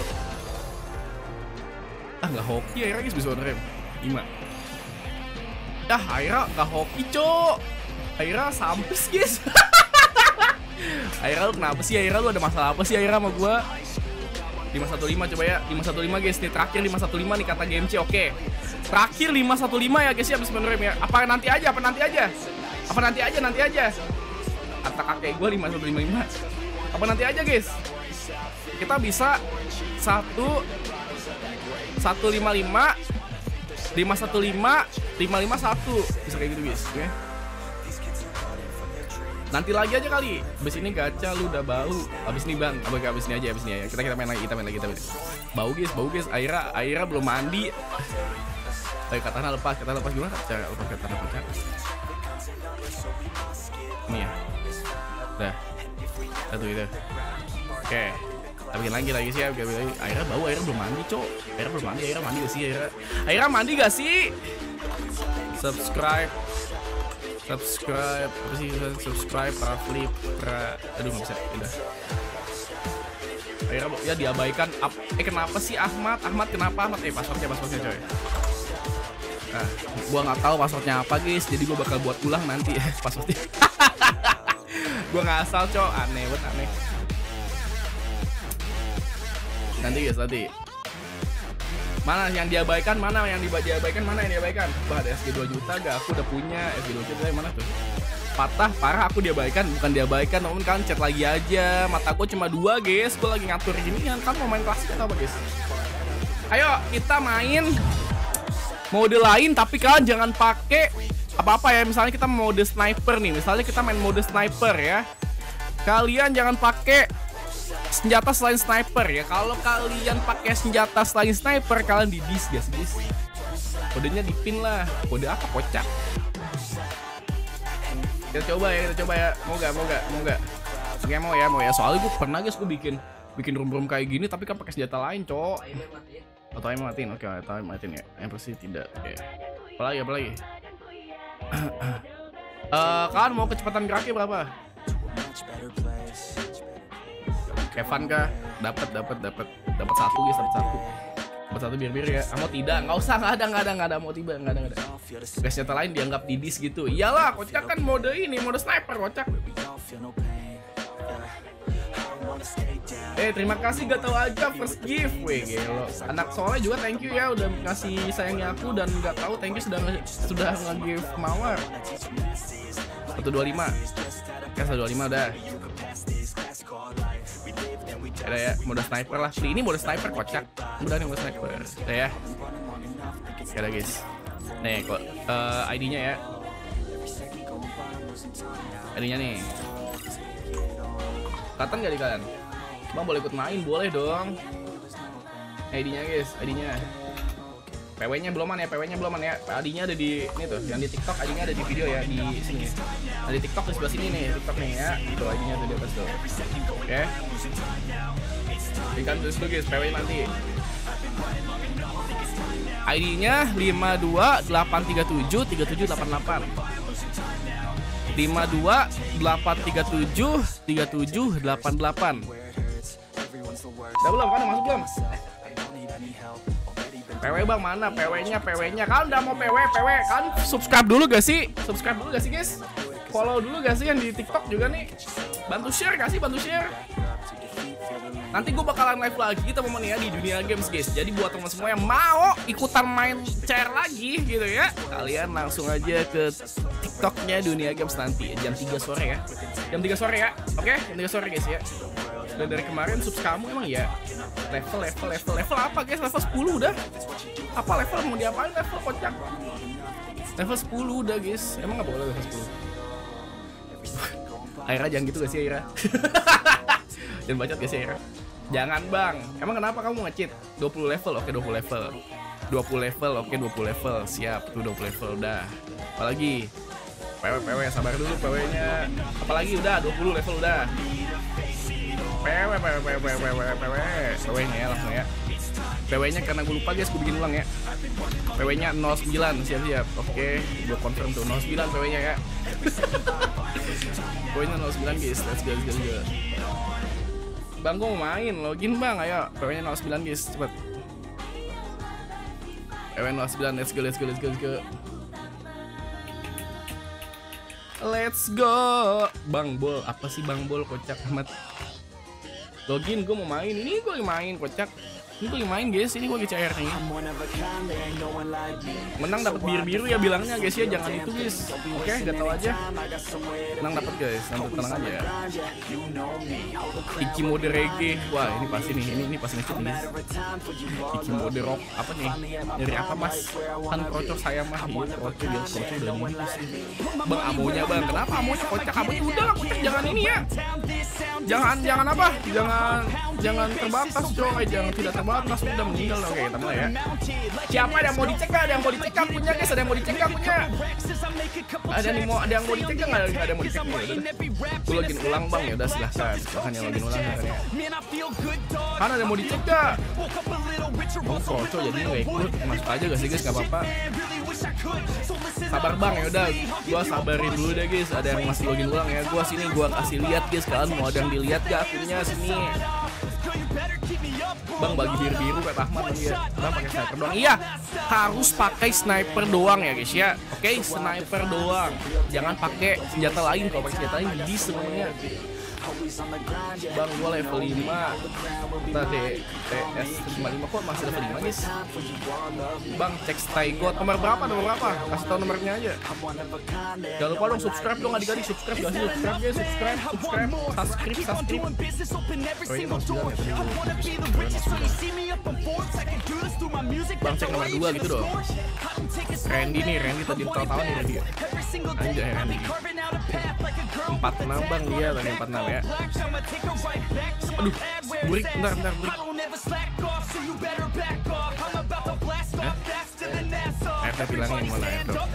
Ah nggak hoki Aira guys, bisa on rem. Lima. Dah Aira nggak hoki cok. Aira sampis guys. Aira lu kenapa sih Aira, lu ada masalah apa sih Aira sama gua? lima satu lima coba ya, lima satu lima guys, nih terakhir lima satu lima nih kata G M C. Oke. Terakhir lima satu lima ya guys ya, habis menerem ya. Apa nanti aja, apa nanti aja? Apa nanti aja, nanti aja. Kata kakek gua lima satu lima lima. Apa nanti aja guys? Kita bisa satu satu lima lima lima satu lima lima lima satu. Bisa kayak gitu guys, oke. Nanti lagi aja kali. Abis ini gacha lu udah bau. Abis ini bang, abis, abis ini aja, abis ini aja. Kita kita main lagi, kita main lagi, kita main lagi. Bau guys, bau guys. Aira, Aira belum mandi. Ayo katana lepas, katana lepas gimana? Cara lepas katana lepas. Ini ya. Udah. Satu gitu. Oke. Kita bikin lagi lagi sih ya. Lagi. Aira bau, Aira belum mandi cok. Aira belum mandi, Aira mandi gak sih Aira? Aira mandi gak sih? Subscribe. Subscribe, apa sih? Subscribe, para flip, para... Aduh nggak bisa, udah. Akhirnya ya diabaikan. Eh kenapa sih Ahmad? Ahmad kenapa Ahmad? Eh passwordnya, passwordnya coy. Nah, gua nggak tahu passwordnya apa guys, jadi gua bakal buat ulang nanti ya passwordnya. Gua nggak asal coy, aneh banget aneh. Nanti guys, nanti. Mana yang diabaikan, mana yang diabaikan, mana yang diabaikan. Bah, ada S G dua juta gak? Aku udah punya S G dua juta, mana tuh? Patah, parah, aku diabaikan. Bukan diabaikan, namun kan chat lagi aja. Mata gue cuma dua guys, gue lagi ngatur gini kan. Kan mau main klasik atau apa guys? Ayo, kita main mode lain, tapi kalian jangan pakai apa-apa ya. Misalnya kita mode sniper nih, misalnya kita main mode sniper ya. Kalian jangan pakai senjata selain sniper ya. Kalau kalian pakai senjata selain sniper, kalian di dis guys, guys. Kodenya di pin lah. Kode apa kocak? Kita coba ya, kita coba ya. Mau gak, mau gak, mau gak? Oke mau ya, mau ya. Soalnya gue pernah guys, gue bikin bikin room-room kayak gini, tapi kan pakai senjata lain, cok. Atau yang matiin, oke, atau yang matiin ya. Yang pasti tidak. Oke. Apalagi, apalagi. uh, kalian mau kecepatan geraknya berapa? Evan kah? Dapat, dapat, dapat, dapat satu guys, dapat satu, dapat satu biar biar ya. Ah, mau tidak? Nggak usah, nggak ada, nggak ada, nggak ada, mau tiba, nggak ada, nggak ada. Guys, senjata lain dianggap didis gitu. Iyalah, kocak kan mode ini, mode sniper, kocak. Eh, terima kasih gak tahu aja first gift, weh gelo. Anak soleh juga thank you ya udah ngasih sayangnya aku, dan gak tahu thank you sudah sudah nge-give mawar. satu dua lima. Ya satu dua lima udah. Ada ya, mode sniper lah. Ini mode sniper kocak. Udah nih mode sniper. Udah ya. Ada guys. Nih kok uh, I D-nya ya. I D-nya nih. Kelihatan gak di kalian? Bang boleh ikut main, boleh dong. I D-nya guys, I D-nya. P W-nya beloman ya, P W-nya beloman ya. I D-nya ada di ini tuh, yang di TikTok I D-nya ada di video ya, di sini. Nah, di TikTok di sebelah sini nih, TikTok nih ya. Itu I D-nya tuh di atas tuh. Oke. Okay. Berikan terus dulu guys, P W nanti. I D-nya lima dua delapan tiga tujuh tiga tujuh delapan delapan. lima dua delapan tiga tujuh tiga tujuh delapan delapan. Udah belum? Kan udah masuk belum? P W bang mana? P W-nya, P W-nya. Kalian udah mau P W, P W. Kalian subscribe dulu gak sih? Subscribe dulu gak sih guys? Follow dulu gak sih yang di TikTok juga nih? Bantu share gak sih? Bantu share. Nanti gue bakalan live lagi teman-teman ya di Dunia Games guys. Jadi buat teman semua yang mau ikutan main share lagi gitu ya, kalian langsung aja ke TikToknya Dunia Games nanti jam tiga sore ya. Jam tiga sore ya. Oke, jam tiga sore guys ya. Dan dari kemarin subs kamu emang ya level level level level apa guys? Level sepuluh udah. Apa level mau diapain level kocak? Level sepuluh udah guys. Emang nggak boleh level sepuluh? Aira jangan gitu gak sih Aira? Dan bacot gak sih Aira? Jangan bang. Emang kenapa kamu nge-cheat? dua puluh level, oke dua puluh level. dua puluh level, oke dua puluh level. Siap, tuh dua puluh level udah. Apalagi? P W, P W, sabar dulu P W-nya. Apalagi udah dua puluh level udah. P W, P W, P W, P W, P W, P W. P W-nya ya langsung ya. P W-nya karena gue lupa guys, gue bikin ulang ya. P W-nya nol sembilan, siap-siap. Oke, gue confirm tuh nol sembilan P W-nya ya. Poinnya nol sembilan guys, let's go, let's go, let's go. Bang, gue mau main, login bang, ayo. Poinnya nol sembilan guys, cepet. P W nol sembilan, let's go, let's go, let's go, let's go. Let's go. Bang Bol, apa sih Bang Bol, kocak amat. Login, gue mau main, ini gue lagi main, kocak. Ini gue lagi main guys, ini gue lagi C R nih. Menang dapat biru-biru ya bilangnya guys ya, jangan itu guys. Oke, gak tau aja. Menang dapat guys, nanti tenang aja ya. Iki mode reggae, wah ini pasti nih, ini ini pasti ngecek nih. Iki mode rock, apa nih? Nyari apa mas? Kan krocok saya mah, iya krocok dia krocok udah ini sih. Bang amonya bang, kenapa amonya kocak? Amonya udah lah kocak, jangan ini ya. Jangan jangan apa? Jangan jangan terbatas coy, jangan tidak terbatas, udah meninggal. Oke, kita mulai ya. Siapa ada yang mau dicek? Ada yang mau dicek punya guys, ada yang mau dicek punya. Ada yang mau ada yang mau dicek nggak? Ada yang mau dicek nih. Gue login ulang bang ya, udah silahkan. Silahkan yang login ulang kan ya. Kan ada yang mau dicek nggak? Oh kocok jadi nggak ikut, masuk aja gak sih guys, nggak apa-apa. Sabar bang ya udah, gua sabarin dulu deh guys. Ada yang masih login ulang ya, gua sini gua kasih lihat guys. Kalian mau ada yang dilihat gak akunnya sini? Bang bagi biru-biru kayak Ahmad lagi ya. Bang pakai sniper doang. Iya, harus pakai sniper doang ya guys ya. Oke, sniper doang. Jangan pakai senjata lain. Kalau pakai senjata lain jadi semuanya. Bang gua level lima. Tadi T S lima puluh lima kok masih level lima guys. Bang cek stay god nomor berapa? Nomor berapa? Kasih tahu nomornya aja. Jangan lupa dong subscribe dong adik-adik, subscribe gak sih? Subscribe guys, subscribe, subscribe, subscribe, subscribe. Oh ini nomor sembilan ya tadi. Bang cek nomor dua gitu dong. Randy nih, Randy tadi tahu-tahu nih Randy. Anjay Randy. empat enam bang dia tadi empat enam ya. Aduh, burik, bentar, bentar, burik. Eh? F bilangin mana ya bro?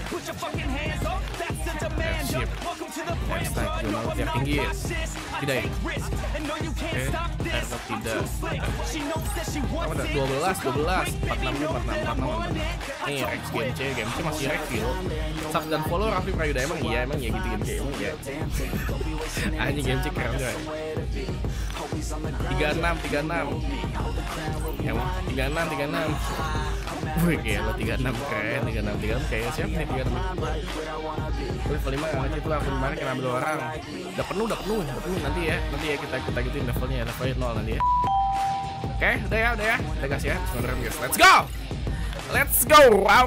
F-ship F-stack, gue mau tiap tinggi. Tidak ya? Oke, F tidak. Sama ada dua belas, dua belas, empat enam, empat enam, empat enam. Nih Rex Game C, Game C masih Rex yo. Sub dan follow Raffi Prayuda, emang iya, emang iya gitu Game C, emang iya. Anjing Game C keren gak? tiga enam, tiga enam. Emang tiga enam, tiga enam. Wih gila tiga enam keren, tiga enam, tiga enam kayak siapa nih tiga enam. Gue level lima nggak itu aku kemarin kena ambil orang. Udah penuh, udah penuh, udah penuh nanti ya, nanti ya kita kita gituin levelnya ya, levelnya nol nanti ya. Oke, udah ya, udah ya, udah guys ya, sebenarnya guys, let's go, let's go, wow,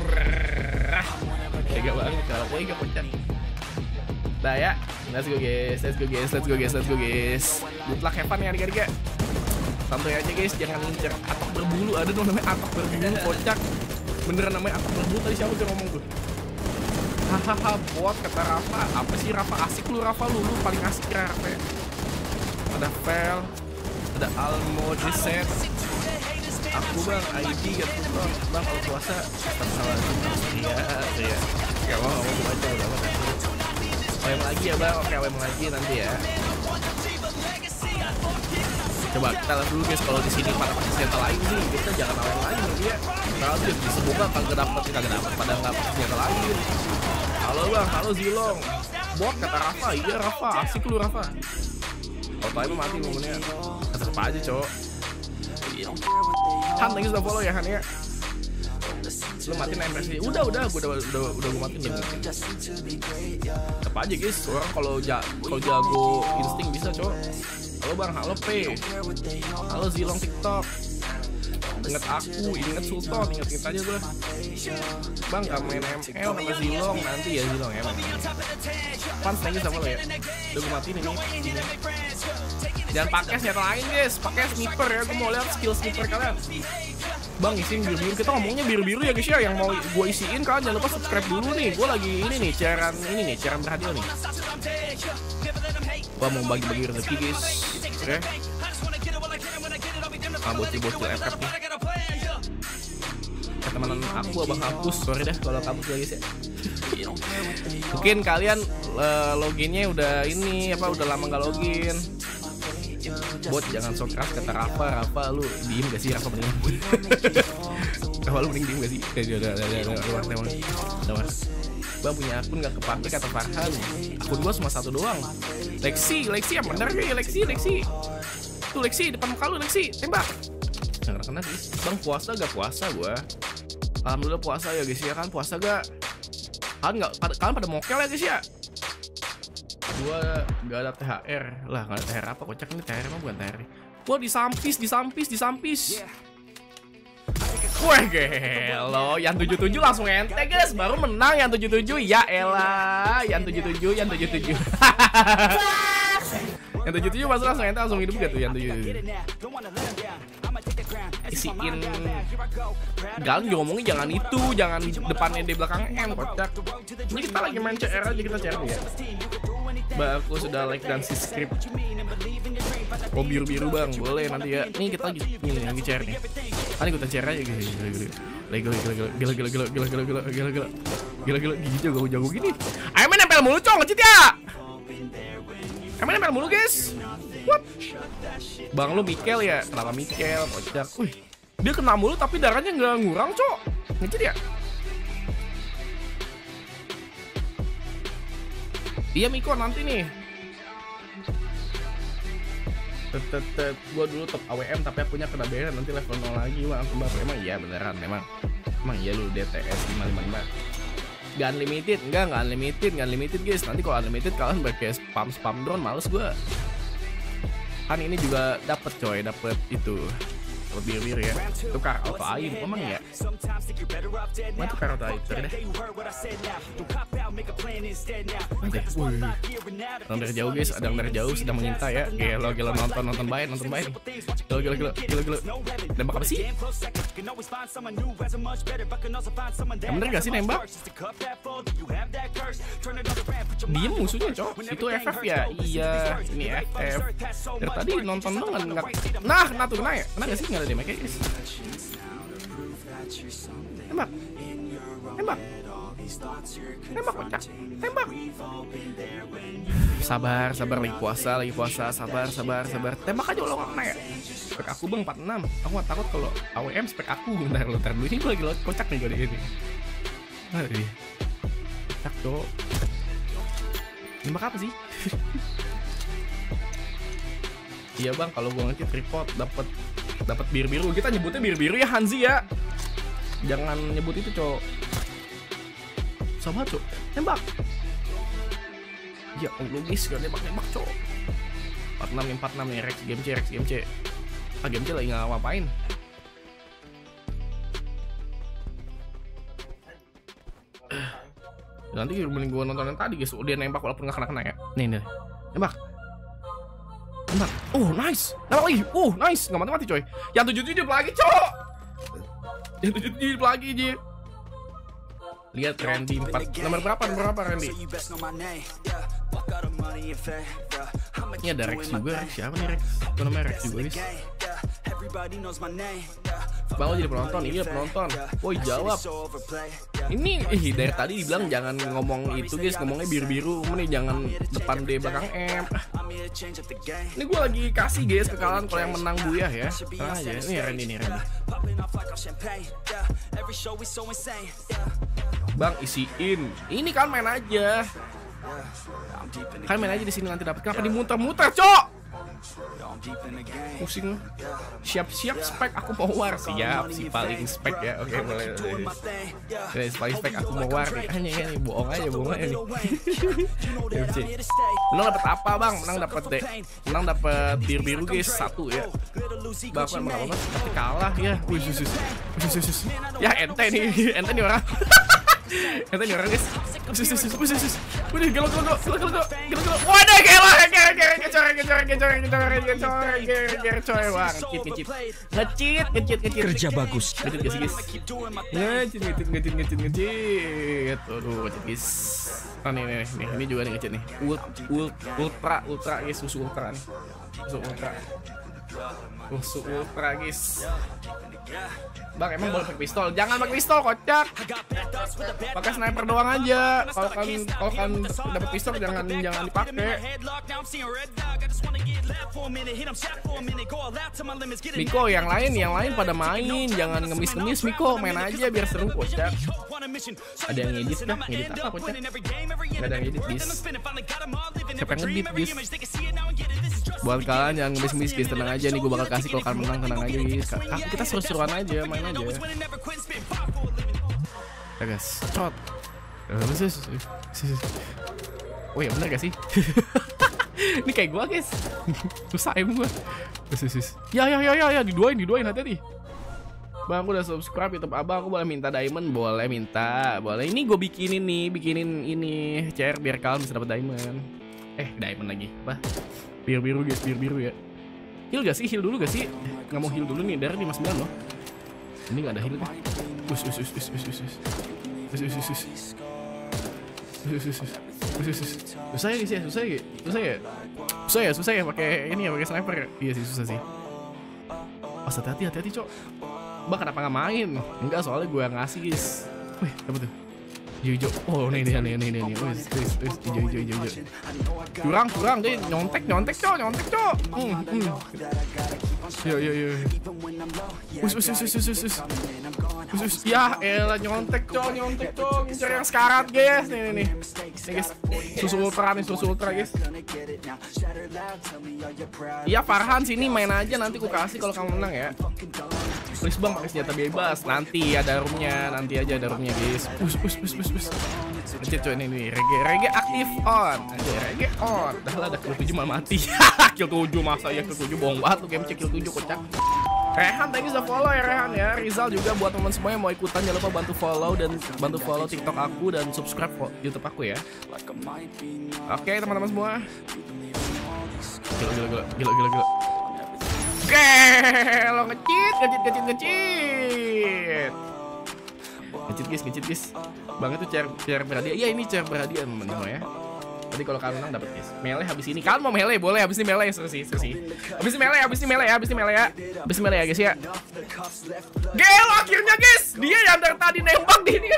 tega banget kalau gue gak pencet. Udah ya, let's go guys, let's go guys, let's go guys, let's go guys. Good luck, have fun ya adik-adik ya. Santai aja guys, jangan ngincer atok berbulu. Ada dong namanya atok berbulu, kocak. Beneran namanya atok berbulu, tadi siapa tuh ngomong tuh? Hahaha, bot kata Rafa. Apa sih Rafa, asik lu Rafa, lu, lu paling asik ya Rafa. Ada Fel, ada Almo Deset. Aku bang, I D gitu bang. Bang kalau puasa tersalah. Iya, iya. Gak mau, gak mau gue baca udah banget. O M lagi ya bang, oke O M lagi nanti ya. Coba kita lihat dulu guys, kalau di sini pada pakai senjata lain sih, kita jangan lawan lain dia. Kalau dia semoga kagak dapat, kagak dapat pada nggak pakai senjata lain. Halo bang, halo Zilong. Bot kata Rafa, iya Rafa, asik lu Rafa. Kalau time mati momennya, tetap apa aja cowok. Han lagi sudah follow ya Han ya. Lu matiin M S D, udah udah, gue udah udah udah gue matiin ya. Tetap aja guys, orang kalau ja kalau jago insting bisa cowok. Halo bang, halo P, halo Zilong TikTok. Ingat aku, ingat Sultan, ingat kita aja gue. Bang gak main M L sama Zilong nanti ya Zilong ya bang. Fans lagi sama lo ya. Udah gue matiin ini. Jangan pakai senjata lain guys, pakai sniper ya. Gue mau lihat skill sniper kalian. Bang isiin biru-biru, kita ngomongnya biru-biru ya guys ya. Yang mau gue isiin kalian jangan lupa subscribe dulu nih. Gue lagi ini nih, cairan ini nih, cairan berhadiah nih. Gue mau bagi-bagi rezeki guys. Oke. Ah bocil-bocil F F nih. Temenan aku abang hapus, sorry dah kalau kabus guys ya. Mungkin kalian uh, loginnya udah ini apa udah lama nggak login. Bot jangan sok keras kata Rafa, Rafa lu diem gak sih Rafa mending. Rafa lu mending diem gak sih? Udah udah udah udah udah udah udah Bang punya akun gak kepake kata Farhan. Akun gua cuma satu doang. Lexi, Lexi yang bener ya, Lexi, Lexi. Tuh Lexi, depan muka lu Lexi, tembak. Jangan kena guys. Bang puasa gak puasa gua? Alhamdulillah puasa ya guys ya kan, puasa gak? Kalian gak, kalian pada mokel ya guys ya? Gua gak ada T H R. Lah gak ada T H R apa, kocak ini T H R mah bukan T H R. Gua disampis, disampis, disampis. Wah gelo, yang tujuh tujuh langsung ente guys, baru menang yang tujuh tujuh. Ya elah, yang tujuh tujuh, yang tujuh tujuh. Yang tujuh tujuh masuk langsung ente langsung hidup gak tuh yang tujuh tujuh. Isiin Galen juga ngomongin jangan itu, jangan depannya di belakang M, kocak. Ini kita lagi main C R aja, kita C R ya. Mbak aku sudah like dan subscribe. Oh biru-biru bang, boleh nanti ya. Nih kita lagi, nih lagi C R nih. Kan ikutan C R aja gitu. Gila gila gila gila gila gila gila gila gila gila gila gila gila gila jago jago gini. Ayo main nempel mulu cong, ngecit ya. Ayo main nempel mulu guys. What? Bang lu Mikel ya? Kenapa Mikel? Kocak. Wih, dia kena mulu tapi darahnya nggak ngurang cok. Ngecit ya? Iya Miko nanti nih. Tetep gua dulu top A W M tapi akunnya kena ban nanti level nol lagi bang. Baru emang iya beneran emang. Emang iya lu D T S lima lima lima. Gak unlimited, enggak enggak unlimited, enggak unlimited guys. Nanti kalau unlimited kalian pakai spam spam drone males gua. Kan ini juga dapat coy, dapat itu lebih biru ya. Tukar auto aim, emang ya? Mana tukar auto aim tadi deh. Nanti, wih. Yang dari jauh guys, ada yang dari jauh sedang mengintai ya. Gelo gelo nonton nonton baik nonton baik. Gelo gelo gelo gelo gelo. Nembak apa sih? Yang bener gak sih nembak? Diem musuhnya cok. Itu F F ya? Iya, ini F F. Dari tadi nonton dong nggak. Nah, nah tuh kena ya? Kena gak sih? Nggak ada damage guys. Tembak. Tembak. Tembak kocak. Tembak. Sabar, sabar lagi puasa, lagi puasa, sabar, sabar, sabar. Tembak aja lo nggak kena ya. Spek aku bang empat puluh enam. Aku nggak takut kalau A W M spek aku. Bentar lo, bentar dulu. Ini gue lagi lo kocak nih gue di ini. Mana dia? Kocak cok. Tembak apa sih? Iya bang, kalau gue ngecit report dapat dapat biru-biru. Kita nyebutnya biru-biru ya Hanzi ya. Jangan nyebut itu cok. Sama cok, tembak. Ya Allah guys, gak nembak-nembak cok. empat puluh enam empat puluh enam nih Rex game C, Rex game C. Ah game C lagi nggak ngapain. Nanti mending gue nonton yang tadi guys. Dia nembak walaupun nggak kena-kena ya. Nih nih, nembak. Tembak. Oh nice. Nembak lagi. Oh nice. Nggak mati-mati coy. Yang tujuh tujuh lagi cok. Yang tujuh tujuh lagi aja. Lihat Randy empat. Nomor berapa? Nomor berapa Randy? Ini ada Rex juga. Rex siapa nih Rex? Itu namanya Rex juga guys. Bang lo jadi penonton. Iya penonton. Woi jawab. Ini ih dari tadi dibilang jangan ngomong itu guys. Ngomongnya biru-biru. Ini jangan depan D belakang M. Ini gue lagi kasih guys kekalahan kalau yang menang Buyah ya. Ah ya ini Randy nih Randy. Bang isiin. Ini kan main aja. Kan main aja di sini nanti dapat. Kenapa dimuter-muter, cok? Pusing. Siap-siap spek aku mau war. Siap si paling spek ya. Oke, boleh. Oke, paling spek aku mau war nih. Hanya ini bohong aja, bohong aja nih. Menang dapat apa, Bang? Menang dapat D. Menang dapat biru-biru guys, satu ya. Bang, apa apa tapi kalah ya. Wih, sus. Sus. Ya ente nih, ente nih orang. Ente nih orang guys. Sus sus sus sus. Udah gelo gelo gelo gelo gelo gelo. Waduh gelo gelo gelo gecor gecor gecor gecor gecor gecor wah ngecit ngecit ngecit ngecit ngecit Kerja bagus. ngecit guys guys ngecit ngecit ngecit ngecit ngecit aduh ngecit guys. Oh nih nih nih ini juga nih ngecit nih. Ult ult ultra ultra guys susu ultra nih. Susu ultra. Musuh ultra guys. Bang emang boleh pakai pistol? Jangan pakai pistol kocak. Pakai sniper doang aja. Kalau kan kalau kan dapat pistol jangan jangan dipakai. Miko yang lain yang lain pada main, jangan ngemis-ngemis Miko, main aja biar seru kocak. Ada yang ngedit dah, ngedit apa kocak? Gak ada yang ngedit bis. Siapa yang ngedit bis? Buat kalian jangan ngemis-ngemis guys, tenang aja nih gue bakal kasih kalau kalian menang, tenang aja guys. Kita seru-seruan aja, main aja. Ya guys, shot. Oh ya bener gak sih? Ini kayak gua guys. Susah emang gua. Ya ya ya ya ya diduain diduain hati-hati. Bang aku udah subscribe YouTube abang, aku boleh minta diamond? Boleh minta, boleh. Ini gue bikinin nih, bikinin ini chair biar kalian bisa dapat diamond. Eh diamond lagi, apa? Biru biru guys, biru biru ya. Heal gak sih? Heal dulu gak sih? Nggak mau heal dulu nih, darah lima puluh sembilan loh. Ini gak ada heal nih. Us us us us us us us us us us us us us us. Susah ya guys ya, susah ya, susah ya, susah ya, susah ya pakai ini ya, pakai sniper ya. Iya sih susah sih. Oh hati-hati, hati-hati cok. Bang kenapa nggak main? Enggak soalnya gue ngasih guys. Wih apa tuh? Hijau-hijau. Oh nih nih nih nih nih nih. Wih wih wih hijau-hijau hijau-hijau. Curang curang deh, nyontek nyontek cok, nyontek cok. Hmm hmm. Yo yo yo. Us us us us us us. Us ya elah nyontek cok, nyontek cok. Ngincer yang sekarat guys. Nih nih nih. Nih guys. Susu ultra nih, susu ultra guys. Iya Farhan sini main aja, nanti ku kasih kalau kamu menang ya. Please bang pakai senjata bebas, nanti ada roomnya, nanti aja ada roomnya guys. Us us us us us. Ngecit coy ini nih, reggae reggae aktif on, aja reggae on. Dah lah, ada kill tujuh malah mati. Kill tujuh masa ya, kill tujuh bohong banget tuh game kill tujuh kocak. Rehan thank you sudah follow ya Rehan ya. Rizal juga buat teman semua yang mau ikutan jangan lupa bantu follow dan bantu follow TikTok aku dan subscribe YouTube aku ya. Oke teman-teman semua. Gila gila gila gila gila gila. Oke, lo ngecit, ngecit, ngecit, ngecit. Ngecit guys, ngecit guys. Bang itu chair, chair berhadiah. Iya ini chair berhadiah teman-teman ya. Nanti kalau kalian menang dapat guys. Melee habis ini. Kalian mau melee boleh, habis ini melee seru sih, seru sih. Habis ini melee, habis ini melee ya, habis ini melee ya. Habis ini melee ya guys ya. Gel akhirnya guys, dia yang dari tadi nembak di dia.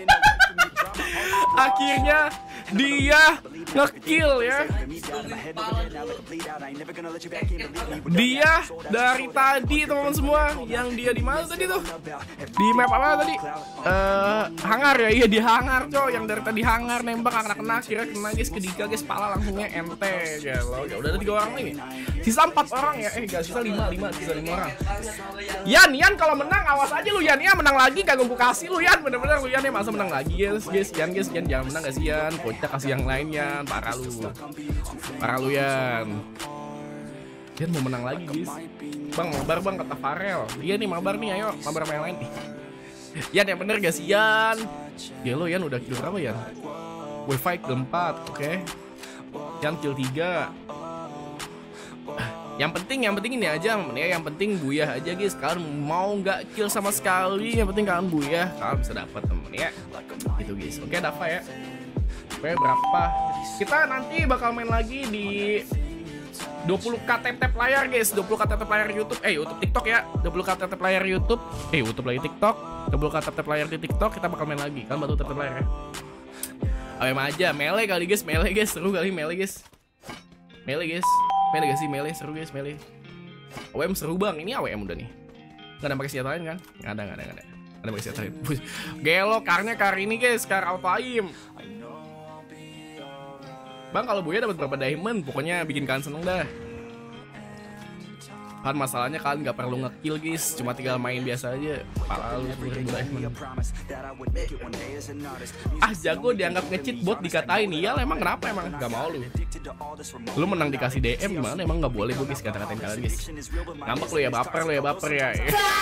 Akhirnya dia ngekill ya. Dia dari tadi teman-teman semua. Yang dia di mana tadi tuh? Di map apa tadi? Uh, hangar ya, iya di hangar coy. Yang dari tadi hangar nembak nggak kena, kira kena guys, ketiga guys, pala langsungnya ente galau. Ya udah ada tiga orang lagi. Sisa empat orang ya, eh gak sisa lima, lima, sisa lima orang. Yan, Yan kalau menang awas aja lu Yan ya, menang lagi kagak gue kasih lu Yan, bener-bener lu Yan ya, masa menang lagi guys, guys, Yan guys, Yan jangan menang gak sih Yan, kocak kasih yang lain Yan, parah lu, parah lu Yan. Yan mau menang lagi guys. Bang mabar bang kata Farel, iya nih mabar nih ayo, mabar sama yang lain nih. Yan yang bener gak sih Yan? Ya lo Yan udah kill berapa Yan? Wi-Fi kill empat, oke okay. Yan kill tiga. Yang penting, yang penting ini aja ya, yang penting buyah aja guys. Kalian mau nggak kill sama sekali, yang penting kalian buyah, kalian bisa dapat temen ya. Gitu guys. Oke, Dava ya. Oke, berapa? Kita nanti bakal main lagi di dua puluh k tap-tap layar guys, dua puluh k tap-tap layar YouTube, eh YouTube TikTok ya, dua puluh k tap-tap layar YouTube, eh YouTube lagi TikTok, dua puluh k tap-tap layar di TikTok, kita bakal main lagi. Kalian bantu tap-tap layar ya. Ayo aja, melee kali guys, melee guys, seru kali melee guys. Melee guys. Melee gak sih? Melee seru guys, melee. A W M seru bang, ini A W M udah nih. Gak ada pakai senjata lain kan? Gak ada, gak ada, gak ada. Gak ada pakai senjata lain. Gelo, karnya kar ini guys, kar auto aim. Bang kalau Buya dapat berapa diamond? Pokoknya bikin kalian seneng dah. Kan masalahnya kalian gak perlu nge-kill guys, cuma tinggal main biasa aja. Parah lu sepuluh ribu diamond. Ah jago dianggap nge-cheat bot dikatain. Iya emang kenapa emang? Gak mau lu. Lu menang dikasih D M gimana? Emang gak boleh gue guys kata-katain kalian guys. Ngambek lu ya baper, lu ya baper ya.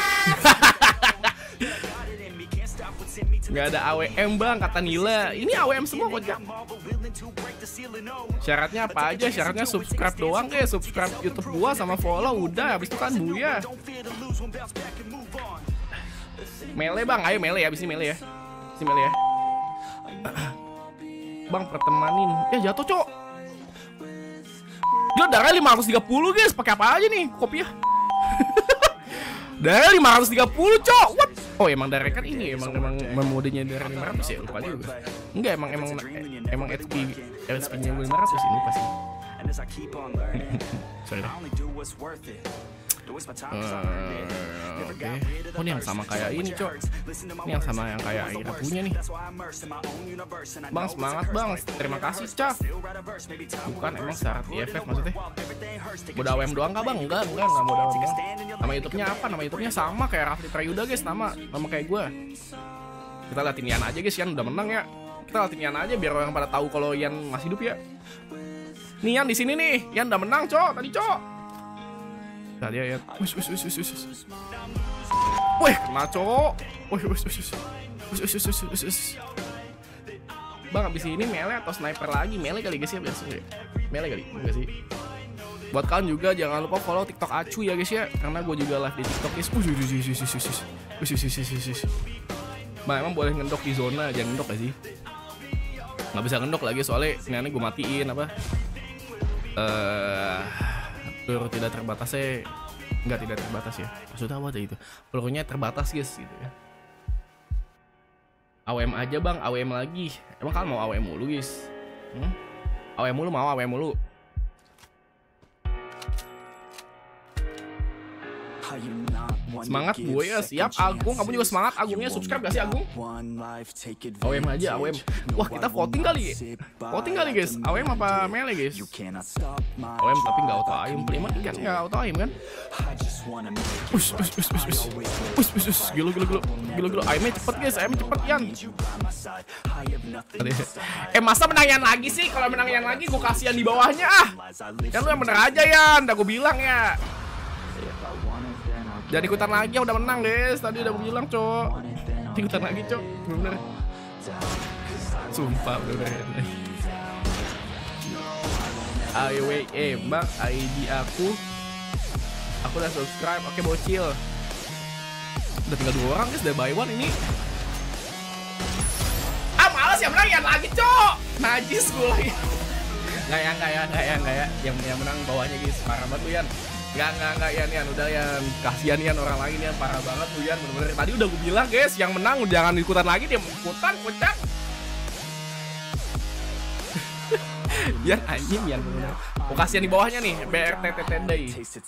Gak ada A W M bang, kata Nila. Ini A W M semua kocak. Syaratnya apa aja? Syaratnya subscribe doang kayak subscribe YouTube gua sama follow udah. Habis itu kan Buya. Melee bang, ayo melee ya, abis ini melee ya. Abis ini melee ya. Bang pertemanin. Ya jatuh cok. Gila, darah lima ratus tiga puluh guys, pakai apa aja nih kopiah? Darah lima ratus tiga puluh cok. What? Oh emang darah kan ini emang emang modenya darah lima ratus ya, lupa juga. Enggak, emang emang emang H P H P-nya lima ratus ini lupa sih. Sorry deh. Uh, Oke, okay. Oh ini yang sama kayak ini cok. Ini yang sama yang kayak Aira punya nih. Bang semangat bang, terima kasih cak. Bukan emang syarat E F F maksudnya. Boda A W M doang kah bang? Enggak, enggak, enggak boda A W M doang. Nama YouTube-nya apa? Nama YouTube-nya sama kayak Rafli Prayuda guys, nama nama kayak gue. Kita liatin Ian aja guys, Ian udah menang ya. Kita liatin Ian aja biar orang pada tahu kalau Ian masih hidup ya. Nih Ian di sini nih, Ian udah menang cok, tadi cok. Tadi ya, wis wis wis wis wis. Wih, kena cok. Wih wis wis wis. Wis wis wis wis wis. Bang abis ini melee atau sniper lagi? Melee kali guys ya biasa ya. Melee kali, enggak sih? Buat kalian juga jangan lupa follow TikTok Acu ya guys ya, karena gue juga live di TikTok guys. Wis wis wis wis wis wis. Wis wis wis wis wis. Bang emang boleh ngendok di zona, jangan ngendok gak sih? Nggak bisa ngendok lagi soalnya ini gue matiin apa? Eh peluru tidak terbatas ya, nggak tidak terbatas ya, maksudnya apa itu, pelurunya terbatas guys gitu ya. A W M aja bang, A W M lagi, emang kalian mau A W M mulu guys? hmm? A W M mulu mau A W M mulu. Semangat gue ya, siap Agung, kamu juga semangat Agungnya, subscribe gak sih Agung? A W M aja, A W M. Wah kita voting kali, voting kali guys, A W M apa melee guys? A W M tapi gak auto aim, prima kan gak auto aim kan? Ush, ush, ush, ush, ush, ush, ush, ush, gila, gila, gila, gila, gila, aimnya cepet guys, aimnya cepet Yan. Eh masa menang Yan lagi sih? Kalau menang Yan lagi gue kasihan di bawahnya ah. Kan lu yang bener aja Yan, udah gue bilang ya. Jadi ikutan lagi, udah menang guys. Tadi udah bilang cok, ikutan lagi cok, bener. Sumpah bener. Ayo eh mbak, I D aku, aku udah subscribe. Oke bocil. Udah tinggal dua orang guys, udah buy one ini. Ah malas ya menang ya lagi cok. Najis gue lagi. Nggak ya, nggak ya, nggak ya, nggak ya. Yang yang menang bawahnya guys, parah banget tuh Yan. Nggak, nggak, nggak, Yan, Yan, udah Yan, kasihan Yan orang lagi Yan, parah banget tuh Yan, bener-bener. Tadi udah gue bilang guys, yang menang jangan ikutan lagi, dia ikutan, kocak. Yan anjing Yan bener-bener. Oh kasihan di bawahnya nih, B R T T T Day.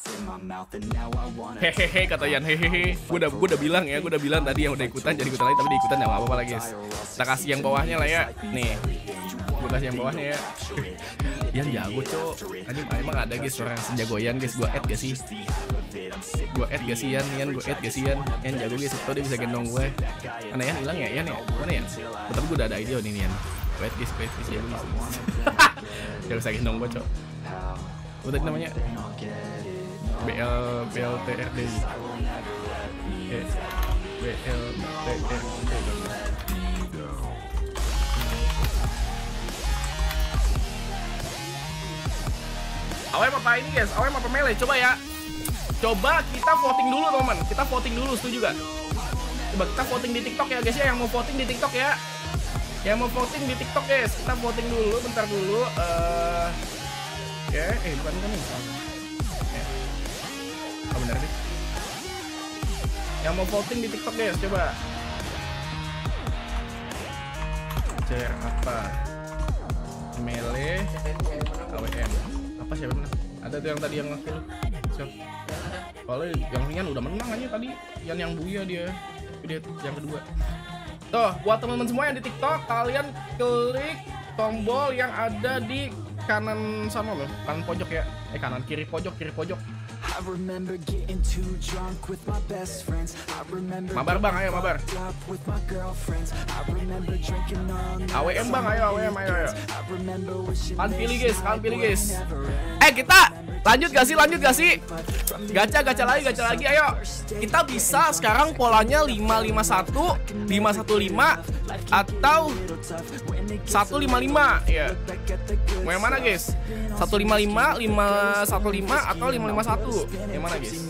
Hehehe kata Yan, hehehe. Gue udah, gue udah bilang ya, gue udah bilang tadi yang udah ikutan jadi ikutan lagi, tapi dia ikutan jangan apa-apa lagi guys. Kita kasih yang bawahnya lah ya, nih. Gue kasih yang bawahnya ya. Yan jago cok, tadi emang ada guys orang yang sejago Yan guys, gue add gak sih? Gue add gak sih Yan, Yan gue add gak sih Yan? Yan jago guys, tau dia bisa gendong gue. Mana Yan hilang ya, Yan ya? Mana Yan? Oh, tapi gue udah ada ide nih Yan. Gue add guys, gue add guys ya guys. Dia bisa gendong gue cok. Apa tadi namanya? B L B L T R D. Eh, B L T R D. A W M apa ini guys? A W M apa melee? Coba ya. Coba kita voting dulu teman. Kita voting dulu, setuju gak? Coba kita voting di TikTok ya guys ya. Yang mau voting di TikTok ya. Yang mau voting di TikTok guys. Kita voting dulu, bentar dulu. Uh... Oke, okay. eh bukan kan nih. Okay. Oh bener deh. Yang mau voting di TikTok guys, coba. Share apa? Melee A W M. Apa siapa menang? Ada tuh yang tadi yang nge-kill. Siap. Soalnya yang Yan udah menang aja tadi. Yan yang buya dia. Dia yang kedua. Tuh, buat teman-teman semua yang di TikTok, kalian klik tombol yang ada di kanan sana loh, kanan pojok ya. Eh kanan kiri pojok, kiri pojok. Mabar bang, ayo mabar. A W M bang, ayo A W M, ayo ayo. Kalian pilih guys, kalian pilih guys. Eh kita lanjut gak sih, lanjut gak sih? Gacha, gacha lagi, gacha lagi, ayo. Kita bisa sekarang polanya lima lima satu, lima satu lima, atau seratus lima puluh lima ya. Mau yang mana guys? seratus lima puluh lima, lima satu lima atau lima lima satu? Yang mana guys?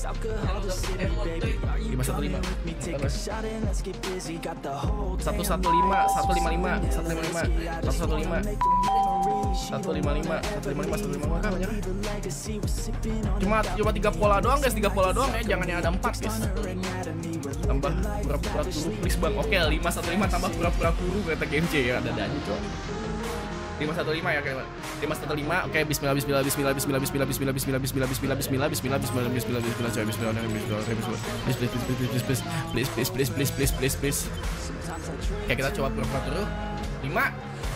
lima satu lima satu satu lima satu lima lima satu lima lima satu satu lima satu lima lima satu lima lima satu lima lima kan banyak. Cuma cuma tiga pola doang guys, tiga pola doang ya, jangan yang ada empat guys. Tambah pura-pura turu please bang. Oke, lima satu lima tambah pura-pura turu kata Game J ya, ada danya coy. lima satu lima ya kayak lima satu lima. Oke, bismillah bismillah bismillah bismillah bismillah bismillah bismillah bismillah bismillah bismillah bismillah bismillah bismillah bismillah coy, bismillah bismillah bismillah please please please please please please please. Oke, kita coba pura-pura turu. lima.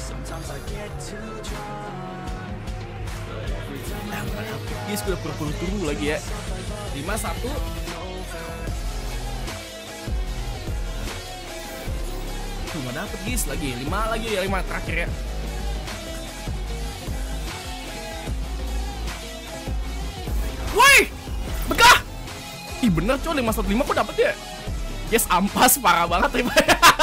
Guys, udah pura-pura turu lagi ya. lima satu. Tuh nggak dapet guys lagi. lima lagi ya, lima terakhir ya. Woi, begah. Ih bener coy, lima satu lima kok dapet ya? Yes, ampas parah banget lima.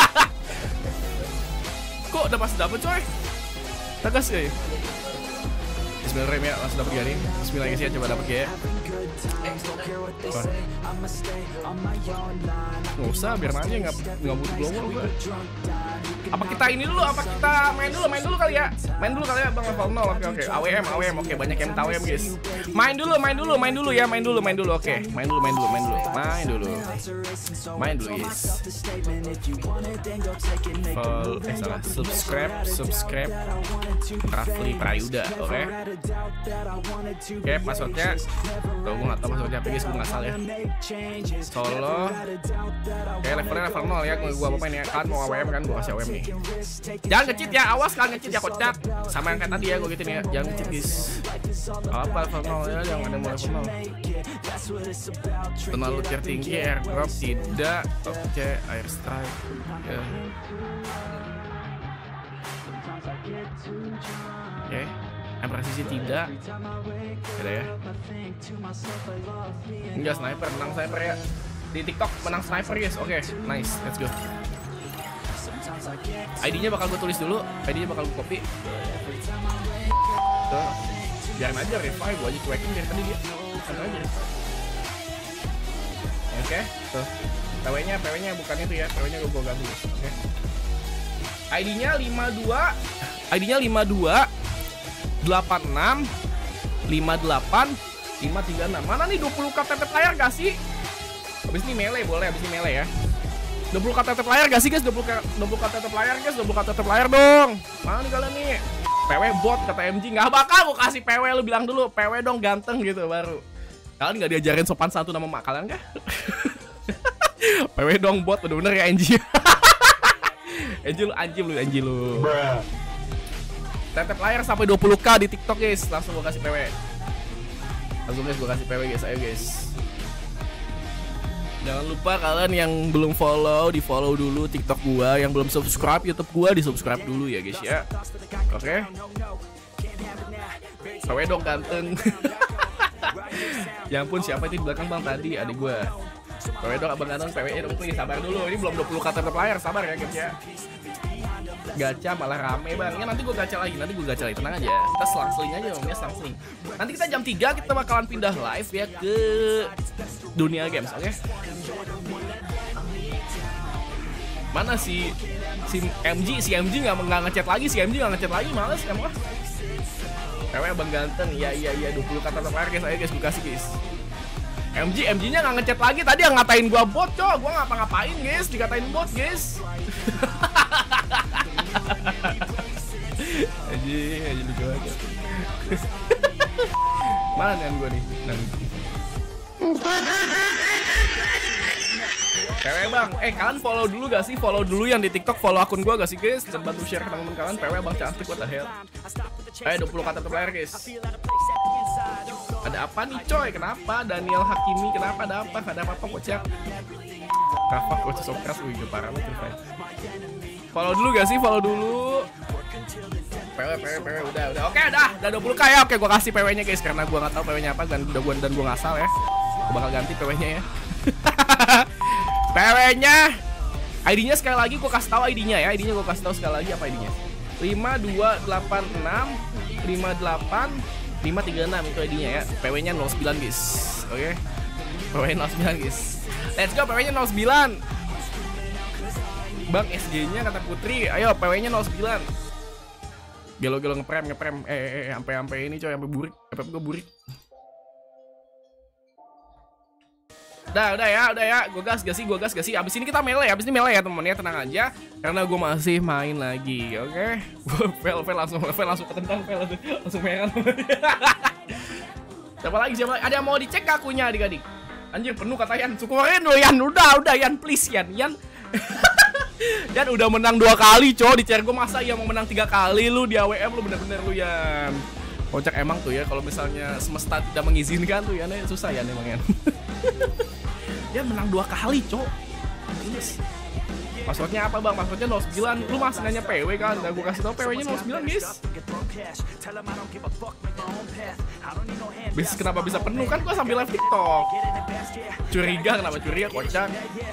Kok udah pasti dapet coy? Tegas ya. Bismillah rem ya, langsung dapet gak nih? Bismillah guys ya, coba dapet ya. Nggak usah, biar aja nggak nggak butuh global gue. Apa kita ini dulu? Apa kita main dulu? Main dulu kali ya? Main dulu kali ya bang, level nol. Oke oke. A W M, A W M. Oke, banyak yang tahu ya guys. Main dulu, main dulu, main dulu ya, main dulu, main dulu. Oke, main dulu, main dulu, main dulu, main dulu, main dulu guys. Follow, eh salah, subscribe, subscribe. Rafli Prayuda, oke? Oke, passwordnya. Tuh, gue nggak tahu passwordnya apa guys, gue nggak salah ya. Solo. Oke, levelnya level nol ya. Gue apa ini ya? Kan mau A W M kan, gue kasih A W M nih. Jangan nge-cheat ya, awas kalian nge-cheat ya kocak. Sama yang kayak tadi ya, gue gituin ya. Jangan nge-cheat guys. Apa level nol ya, jangan ada mau level nol. Terlalu tier tinggi, airdrop tidak. Oke, air strike. Ya. Oke, M presisi tidak. Ada ya. Enggak, sniper, menang sniper ya. Di TikTok menang sniper guys. Oke, nice, let's go. I D-nya bakal gue tulis dulu, I D-nya bakal gue copy. Tuh, biarin aja revive, gue aja cuekin dari tadi dia. Kan aja. Oke, tuh. P W-nya, P W-nya bukan itu ya, P W-nya gue gabung. Oke. I D-nya lima dua, I D-nya lima dua delapan enam lima delapan lima tiga enam. Mana nih dua puluh K tetep layar gak sih? Habis ini melee boleh, habis ini melee ya. dua puluh K tetep layar gak sih guys? dua puluh K tetep layar guys, dua puluh K tetep layar dong. Mana nih kalian nih? P W bot kata M G, nggak bakal gue kasih P W, lu bilang dulu P W dong ganteng gitu baru. Kalian nggak diajarin sopan satu nama mak kalian kah? P W dong bot, bener-bener ya M G. M G lu anjing lu, M G lu. Tetep layar sampai dua puluh K di TikTok guys, langsung gue kasih P W. Langsung guys gue kasih P W guys, ayo guys. Jangan lupa kalian yang belum follow, di follow dulu TikTok gua, yang belum subscribe YouTube gua, di subscribe dulu ya guys ya. Oke. P W dong ganteng. Ya ampun, siapa itu di belakang bang tadi? Adik gua. P W dong abang ganteng, P W dong please, sabar dulu. Ini belum dua puluh K tetep layar, sabar ya guys ya. Gacha malah rame bang, ya nanti gue gacha lagi, nanti gue gacha lagi, tenang aja. Kita selang-seling aja ngomongnya, selang-seling. Nanti kita jam tiga kita bakalan pindah live ya ke dunia games, oke? Okay? Mana si si M G, si M G nggak nggak ngechat lagi, si M G nggak ngechat lagi, males emang. P W bang ganteng, iya iya iya dua puluh K tetep layar guys, ayo guys, gue kasih guys. M G, M G-nya nggak ngechat lagi, tadi yang ngatain gua bot, coy. Gua ngapa-ngapain, guys, dikatain bot, guys. Aji, aji lucu aja. Mana nih gua nih? Nah. P W bang, eh kalian follow dulu gak sih? Follow dulu yang di TikTok, follow akun gua gak sih guys? Dan bantu share ke teman-teman kalian. P W bang cantik, what the hell? Ayo dua puluh K tetep layar guys. Ada apa nih coy? Kenapa? Daniel Hakimi, kenapa? Ada apa? Ada apa-apa kocak? Kapak kocak sokras, wih gue parah banget nih. Follow dulu gak sih? Follow dulu. P W, P W, P W, udah, udah. Oke, dah, udah dua puluh K ya. Oke, gue kasih P W-nya guys, karena gue nggak tahu P W-nya apa dan udah gue dan gue ngasal ya. Gue bakal ganti P W-nya ya. P W-nya I D-nya sekali lagi gue kasih tahu I D-nya ya. I D-nya gue kasih tahu sekali lagi apa I D-nya. lima dua delapan enam lima delapan lima tiga enam itu I D-nya ya. P W-nya nol sembilan guys. Oke. P W-nya nol sembilan guys. Let's go, P W-nya nol sembilan. Bang S G-nya kata Putri. Ayo P W-nya nol sembilan. Gelo-gelo ngeprem ngeprem eh eh eh sampai sampai ini coy, sampai burik. F F gue burik. Udah, udah ya, udah ya. Gue gas, gas sih, gue gas, gas sih. Abis ini kita melee, abis ini melee ya temen-temen ya, tenang aja. Karena gue masih main lagi, oke? Okay? Gue fail, fail langsung, fail langsung ketendang, fail langsung merah. Siapa lagi, siapa lagi? Ada yang mau dicek gak akunya adik-adik? Anjir penuh kata Yan, syukurin lo Yan, udah, udah Yan, please Yan, Yan. Yan udah menang dua kali, cow di chair gue, masa ya mau menang tiga kali lu di A W M lu bener-bener lu Yan. Kocak emang tuh ya, kalau misalnya semesta tidak mengizinkan tuh Yan, ya susah Yan emang Yan. Dia menang dua kali, cok. Yes. Passwordnya apa bang? Passwordnya nol sembilan. Lu masih nanya P W kan? Udah gue kasih tau P W-nya nol sembilan guys. Bis kenapa bisa penuh? Kan gue sambil live TikTok. Curiga kenapa curiga? Kocak.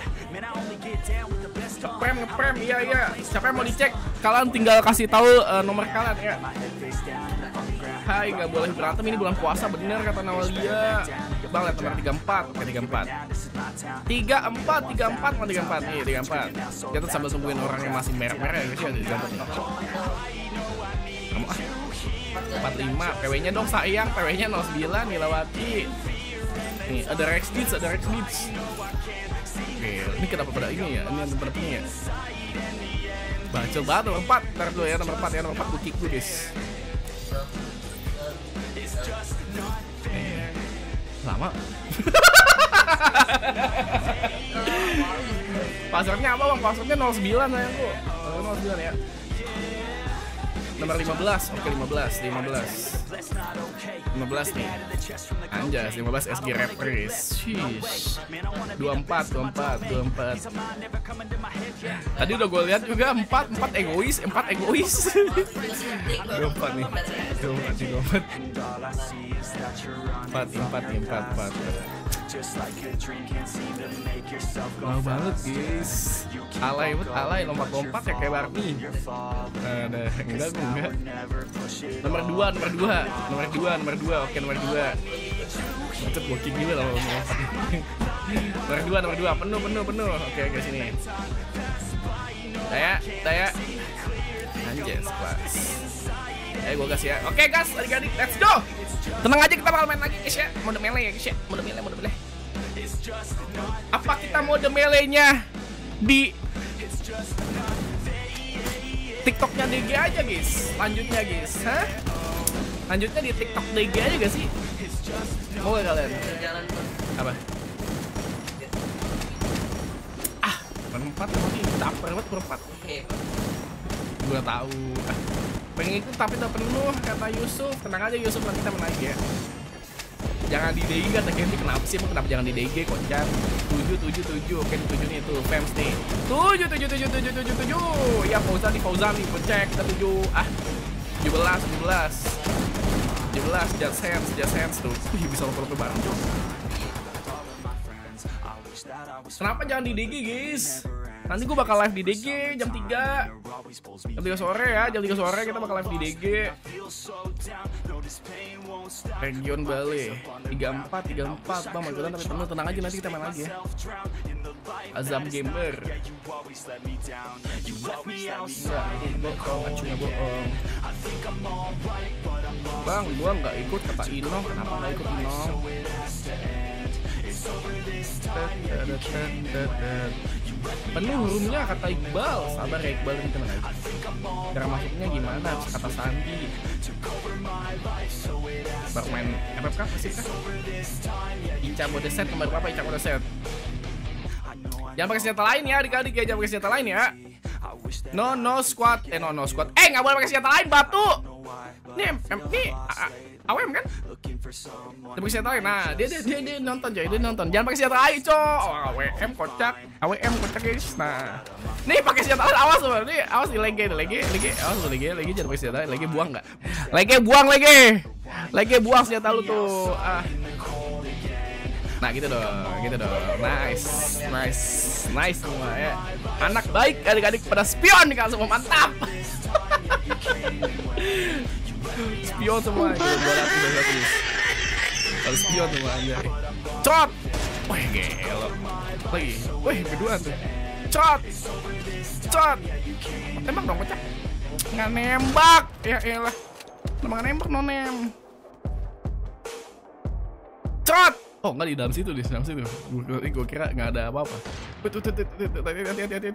Ngeprem, ngeprem, iya iya. Siapa yang mau dicek? Kalian tinggal kasih tahu uh, nomor kalian ya. Hai, nggak boleh berantem, ini bulan puasa bener kata Nawalia. Bang lihat nomor tiga puluh empat, oke tiga puluh empat. tiga puluh empat, tiga puluh empat, tiga puluh empat nih, tiga puluh empat. Kita sambil sembuhin orang yang masih merah-merah ya guys ya, digambar nih. Kamu ah. empat puluh lima, P W-nya dong sayang, P W-nya nol sembilan Nilawati. Nih, ada Rex Deeds, ada Rex Deeds. Oke, ini kenapa pada ini ya? Ini yang pada ini ya. Bacel banget nomor empat, ntar dulu ya nomor empat ya, nomor empat gue kick gue guys. Lama. Passwordnya apa bang? Passwordnya nol sembilan sayangku. nol sembilan ya. Nomor lima belas, oke lima belas, lima belas. lima belas nih. Anjas, lima belas S G Repris. Sheesh. dua puluh empat, dua puluh empat, dua puluh empat. Tadi udah gue lihat juga empat, empat egois, empat egois. dua puluh empat nih. dua puluh empat, dua puluh empat. empat, empat, empat, empat. Mau banget guys. Alay banget, alay lompat-lompat ya kayak Barbie. Ada enggak gue enggak. Nomor dua, nomor dua, nomor dua, nomor dua, oke nomor dua. Macet walking juga loh lompat. Nomor dua, nomor dua, penuh, penuh, penuh. Oke, oke sini. Daya, daya. Anjas kelas. Eh gue gas ya. Oke gas, adik-adik, let's go. Tenang aja kita bakal main lagi guys ya. Mode melee ya guys ya. Mode melee, mode melee. Apa kita mode melee-nya di TikToknya D G aja guys? Lanjutnya guys, hah? Lanjutnya di TikTok D G aja gak sih? Mau gak kalian? Apa? Ah, berempat lagi, taper banget berempat. Gue tahu. Ah, pengen ikut tapi tak penuh kata Yusuf. Tenang aja Yusuf, nanti kita menang ya. Jangan di D G kata Gendy, kenapa sih emang kenapa jangan di D G kocak? tujuh tujuh tujuh, oke tujuh nih tuh, fans nih. tujuh tujuh tujuh tujuh tujuh tujuh. Ya Fauzan nih, Fauzan nih, kocak kita tujuh. Ah. tujuh belas, tujuh belas. tujuh belas, just hands, just hands tuh. Wih, bisa lompat-lompat bareng tuh. Kenapa jangan di D G, guys? Nanti gue bakal live di D G jam tiga. Jam tiga sore ya, jam tiga sore kita bakal live di D G. Region Bali tiga puluh empat, tiga puluh empat. Bang, magelan tapi penuh, tenang aja nanti kita main lagi ya. Azam Gamer. Bohong, acunya bohong. Bang, gua nggak ikut kata Inong, kenapa nggak ikut Inong? Penuh roomnya kata Iqbal. Sabar ya Iqbal, ini tenang aja. Cara masuknya gimana? Kata Sandi. Baru main F F K pasti kah? Ica mode set nomor berapa Ica mode set? Jangan pakai senjata lain ya adik-adik ya, jangan pakai senjata lain ya. No no squad, eh no no squad. Eh nggak boleh pakai senjata lain batu. Nih, ini A W M kan? Dia pakai senjata lain. Nah, dia dia dia, dia nonton coy, dia nonton. Jangan pakai senjata lain, coy. Oh, A W M kocak. A W M kocak guys. Nah. Nih pakai senjata lain, awas loh. Nih, awas di lege, lege, lege. Awas lu lege, lege jangan pakai senjata lain. Lege buang enggak? Lege buang lege. Lege buang senjata lu tuh. Ah. Nah gitu dong, gitu dong. Nice, nice, nice semua ya. Anak baik, adik-adik pada spion nih kalau semua mantap. Spion semua, dua ratus dua ratus. Harus spion semua aja. Cot, wih gelo. Lagi, wih kedua tuh. Cot, cot. Tembak dong kocak. Nggak nembak, ya elah. Nembak nembak nonem. Cot. Oh nggak di dalam situ, di dalam situ. Gue kira nggak ada apa-apa. Hati-hati.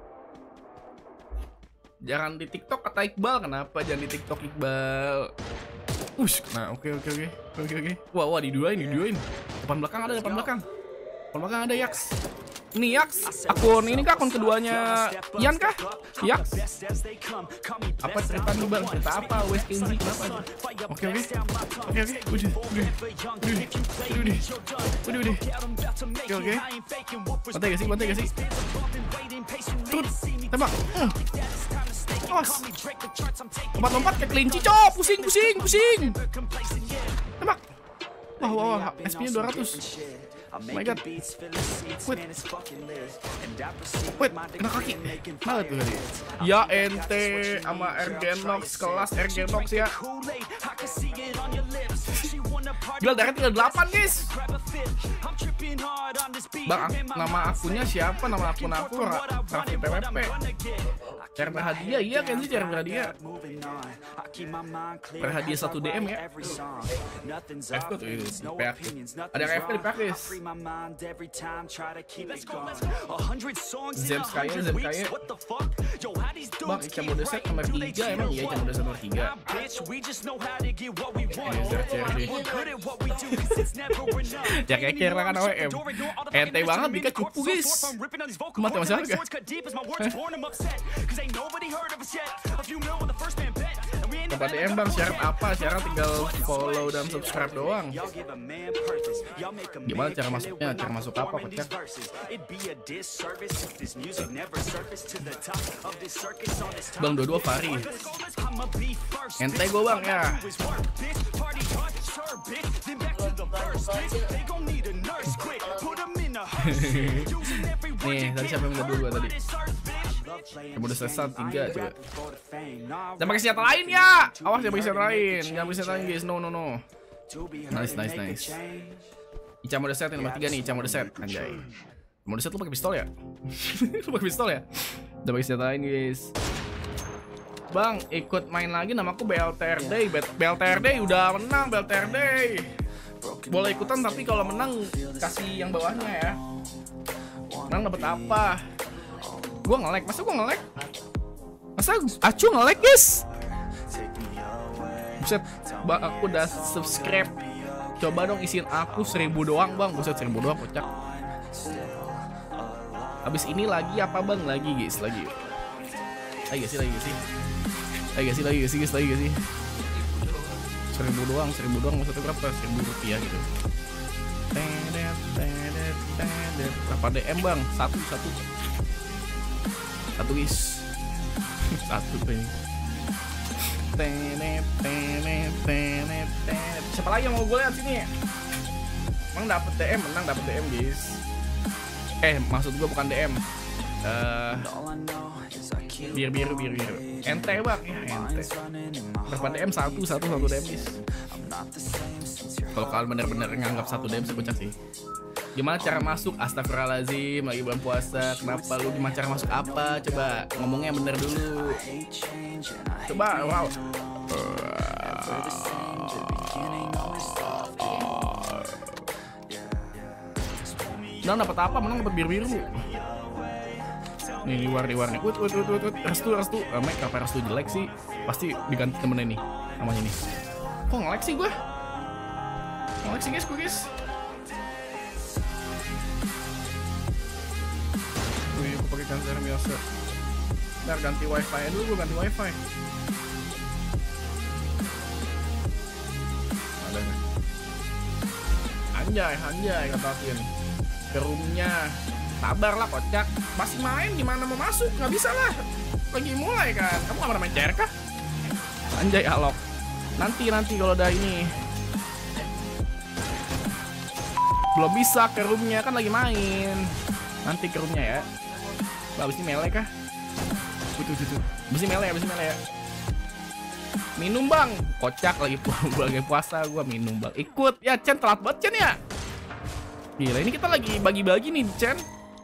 Jangan di TikTok kata Iqbal. Kenapa jangan di TikTok Iqbal? Ush, nah oke oke oke oke oke. Wah wah diduain diduain. Depan belakang ada, depan belakang. Depan belakang ada Yaks. Ini Yaks, akun ini kah akun keduanya Ian kah? Yaks. Apa cerita nih bang? Cerita apa? West Kenzie kenapa aja? Oke oke oke oke. Udah udah udah udah udah udah. Oke oke. Mati gak sih? Mati gak sih? Tut, tembak. Os. Lompat-lompat kayak kelinci cop. Pusing pusing pusing. Tembak. Wah wah wah. S P-nya dua ratus. Oh my god. Wait. Wait, kena kaki. Mana tuh tadi? Ya ente sama Ergenox, kelas Ergenox ya. Gila, darah tinggal delapan guys. Bang, nama akunnya siapa? Nama akun aku Raffi P W P. Cari berhadiah, iya kan sih cari berhadiah. Berhadiah satu D M ya. F K tuh itu, P H K. Ada F K di P H K. Zems kaya, Zems kaya. Bang, Ica mode set nomor tiga, emang iya Ica mode set nomor tiga. Ini Z C R D. Ya kayak kira kan O M. Ente banget Bika cupu guys. Mati masalah gak? Tempat D M bang, syarat apa? Syarat tinggal follow dan subscribe doang. Gimana cara masuknya? Cara masuk apa? Kocak? Bang, dua-dua Fari. Ente gue bang ya. Nih, tadi siapa yang kedua tadi? Yang udah selesai tiga coba. Jangan pakai senjata lain ya. Awas jangan pakai senjata lain. Jangan pakai senjata lain guys. No no no. Nice nice nice. Ica mode set yang nomor tiga nih. Ica mode set. Anjay. Mode set lu pakai pistol ya? Lu pakai pistol ya? Udah pakai senjata lain guys. Bang, ikut main lagi. Namaku B L T R Day. B L T R Day udah menang. B L T R Day. Boleh ikutan tapi kalau menang kasih yang bawahnya ya. Menang dapat apa? Gua nge-lag, masa gua nge-lag? Masa acu nge-lag guys? Buset, bang aku udah subscribe. Coba dong isiin aku seribu doang bang. Buset, seribu doang kocak. Abis ini lagi apa bang? Lagi guys, lagi. Lagi gak sih, lagi gak sih? Lagi gak sih, lagi gak sih guys, lagi gak sih? Seribu doang, seribu doang maksudnya berapa? Seribu rupiah gitu. Tenet, tenet, tenet. Berapa D M bang? Satu, satu. Satu guys. Satu tuh ini. Tenet, tenet, tenet, tenet. Siapa lagi yang mau gue lihat sini? Emang dapet D M, menang dapet D M guys. Eh, maksud gue bukan D M. Uh, biru biru biru biru. Ente bang ya ente. Berapa D M? Satu satu satu D M guys. Kalau kalian bener-bener nganggap satu D M sekocak sih. Gimana cara masuk? Astagfirullahaladzim, lagi bulan puasa. Kenapa lu gimana cara masuk apa? Coba ngomongnya bener dulu. Coba, wow. Menang dapat apa? Menang dapat biru-biru. Nih, di war di warnya. Wait, wait, wait, wait, wait. Restu, restu. Uh, Mike, apa restu jelek sih? Pasti diganti temennya nih namanya nih. Kok nge-lag sih gue? Nge-lag sih guys, gue guys. Wih, gue pakai kantor biasa. Ntar ganti wifi aja dulu, gue ganti wifi. Ada nih. Anjay, anjay, katakin. Ke roomnya. Sabar lah kocak. Masih main gimana mau masuk? Nggak bisa lah. Lagi mulai kan. Kamu nggak pernah main C R kah? Anjay alok. Nanti nanti kalau udah ini. Belum bisa ke roomnya, kan lagi main. Nanti ke roomnya ya. Bah, abis ini melee kah? Tuh, tuh, tuh. Abis ini melee, abis ini melee ya. Minum bang. Kocak lagi pu- lagi puasa gua minum bang. Ikut. Ya Chen, telat banget Chen ya. Gila, ini kita lagi bagi-bagi nih Chen.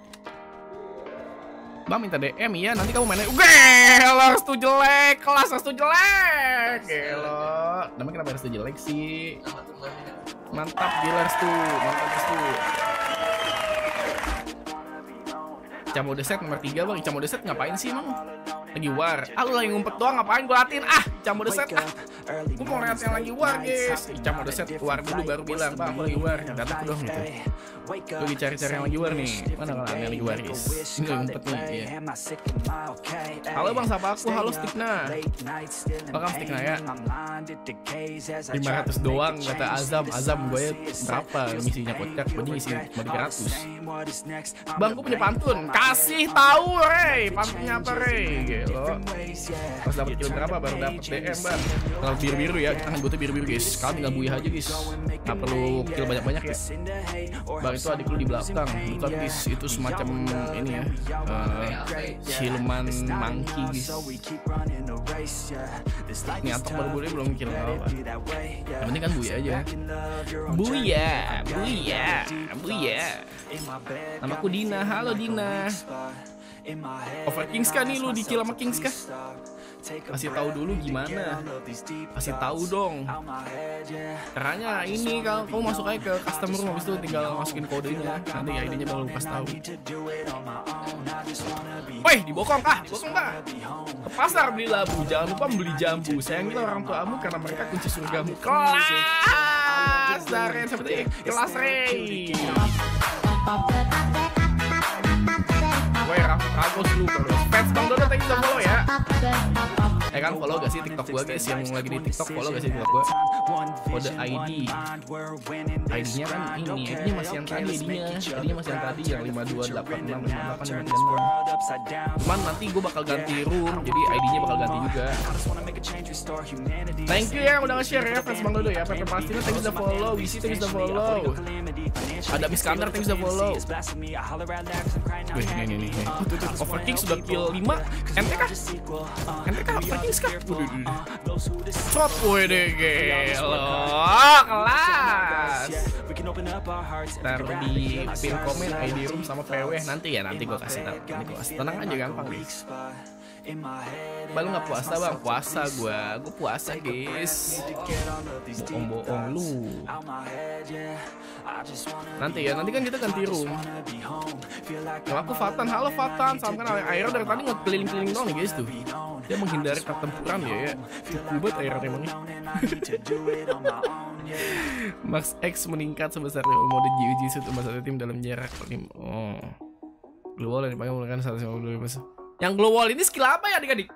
Bang minta D M ya, nanti kamu mainnya. Gelo, restu jelek, kelas restu jelek. Gelo. Namanya kenapa restu jelek sih? Mantap gila restu, mantap restu. Camo deset nomor tiga bang, Camo deset ngapain sih emang? Lagi war. Ah lu lagi ngumpet doang ngapain gua latin? Ah, Camo deset ah. Gua mau lihat yang lagi war guys. Camo deset war dulu baru bilang, "Bang, aku lagi war." Datang dong gitu. Lu lagi cari-cari yang lagi war nih. Mana kalau yang lagi war guys? Ini lagi ngumpet nih ya. Halo bang, sapa aku. Halo Stikna. Welcome Stikna ya. lima ratus doang kata Azam. Azam gue berapa misinya kocak? Gue ngisi cuma tiga ratus. Bang, gue punya pantun. Kasih tahu, Rey. Pantunnya apa, Rey? Gitu. Pas dapat kill berapa baru dapat D M, Bang. Kalau biru-biru ya, kita kan butuh biru-biru, guys. Kalian tinggal buih aja, guys. Nggak perlu kill banyak-banyak ya. Bang, itu adik lu di belakang. Bukan, guys. Itu semacam ini ya. Uh, siluman monkey, guys. Ini Antok baru boleh belum kill apa. Yang penting kan buih aja. Buya, buya, buya. Namaku Dina. Halo Dina. Over Kings kah nih lu di kill sama Kings kah? Kasih tahu dulu gimana? Kasih tahu dong. Caranya ini kalau kamu masuk aja ke customer room, habis itu tinggal masukin kodenya. Nanti I D-nya baru pas tahu. Woi, dibokong kah? Dibokong kah? Ke pasar beli labu, jangan lupa beli jambu. Sayangilah orang tuamu karena mereka kunci surgamu. Kelas Daren seperti kelas Rey. Woi, Ragos lu terus. Fans Bang Dodo thank you udah follow ya. Eh kan follow gak sih TikTok gua guys, yang lagi di TikTok follow gak sih TikTok gua? Kode I D. I D-nya kan ini, I D-nya masih yang tadi I D-nya. I D-nya masih yang tadi yang lima dua delapan enam lima delapan lima tiga enam. Cuman nanti gua bakal ganti room, jadi I D-nya bakal ganti juga. Thank you ya udah nge-share ya fans Bang Dodo ya. Pepe Pastina thank you udah follow, Wisi thank you udah follow. Ada Miskander thank you udah follow. Wih, ini nih nih. Over King sudah kill lima. Ente kah? Ente kah? Over King kah? Shot gue deh gelo. Kelas. Taruh di pin komen I D room sama P W nanti ya, nanti gue kasih tahu. Nanti gue kasih. Tenang aja gampang guys. Bang lu gak puasa bang? Puasa gue. Gue puasa guys. Bohong-bohong lu. Nanti ya, nanti kan kita ganti room. Nah, aku Fatan, halo Fatan. Salam kenal. Aira dari tadi ngekeliling-keliling doang nih guys tuh. Dia menghindari pertempuran ya ya. Kubet Aira emangnya. Max X meningkat sebesar mode G U G untuk satu tim dalam jarak lima. Oh. Glow wall yang dipakai menggunakan seratus lima puluh lima. Yang glow wall ini skill apa ya adik-adik?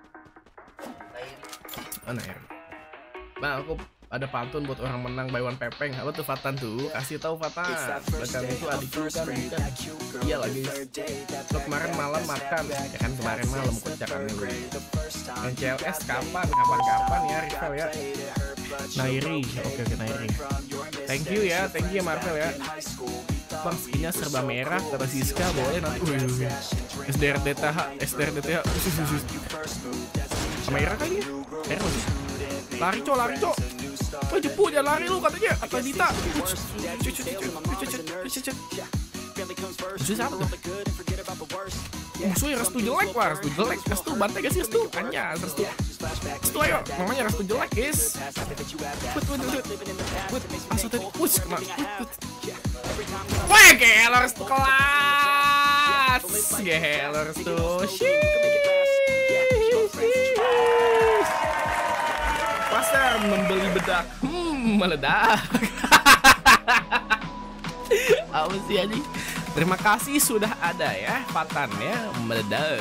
Mana ya? Nah, aku ada pantun buat orang menang by one pepeng. Apa tuh Fatan tuh? Kasih tahu Fatan. Belakang itu adikku kan bukan. Iya lagi. Lo kemarin malam makan. Ya kan kemarin malam kocakannya gue. N C L S kapan? Kapan-kapan ya Rival ya. Nairi. Oke oke Nairi. Thank you ya. Thank you ya Marvel ya. Bang skinnya serba merah kata Siska boleh nanti. Wih, S D R D T H, S D R D T H. Merah kan ya? Merah masih. Lari cok, lari cok. Wah jemput ya lari lu katanya. Kata Dita. Musuh siapa tuh? Musuhnya Restu jelek wah, Restu jelek. Restu bantai gak sih Restu? Anjas Restu. Restu ayo, namanya Restu jelek guys. Put, put, put, put. Asal tadi, push kena. Wah gelo Restu kelas. Gelo Restu. Pasar membeli bedak, hmm meledak. Apa sih anjing? Terima kasih sudah ada ya Fatan ya meledak.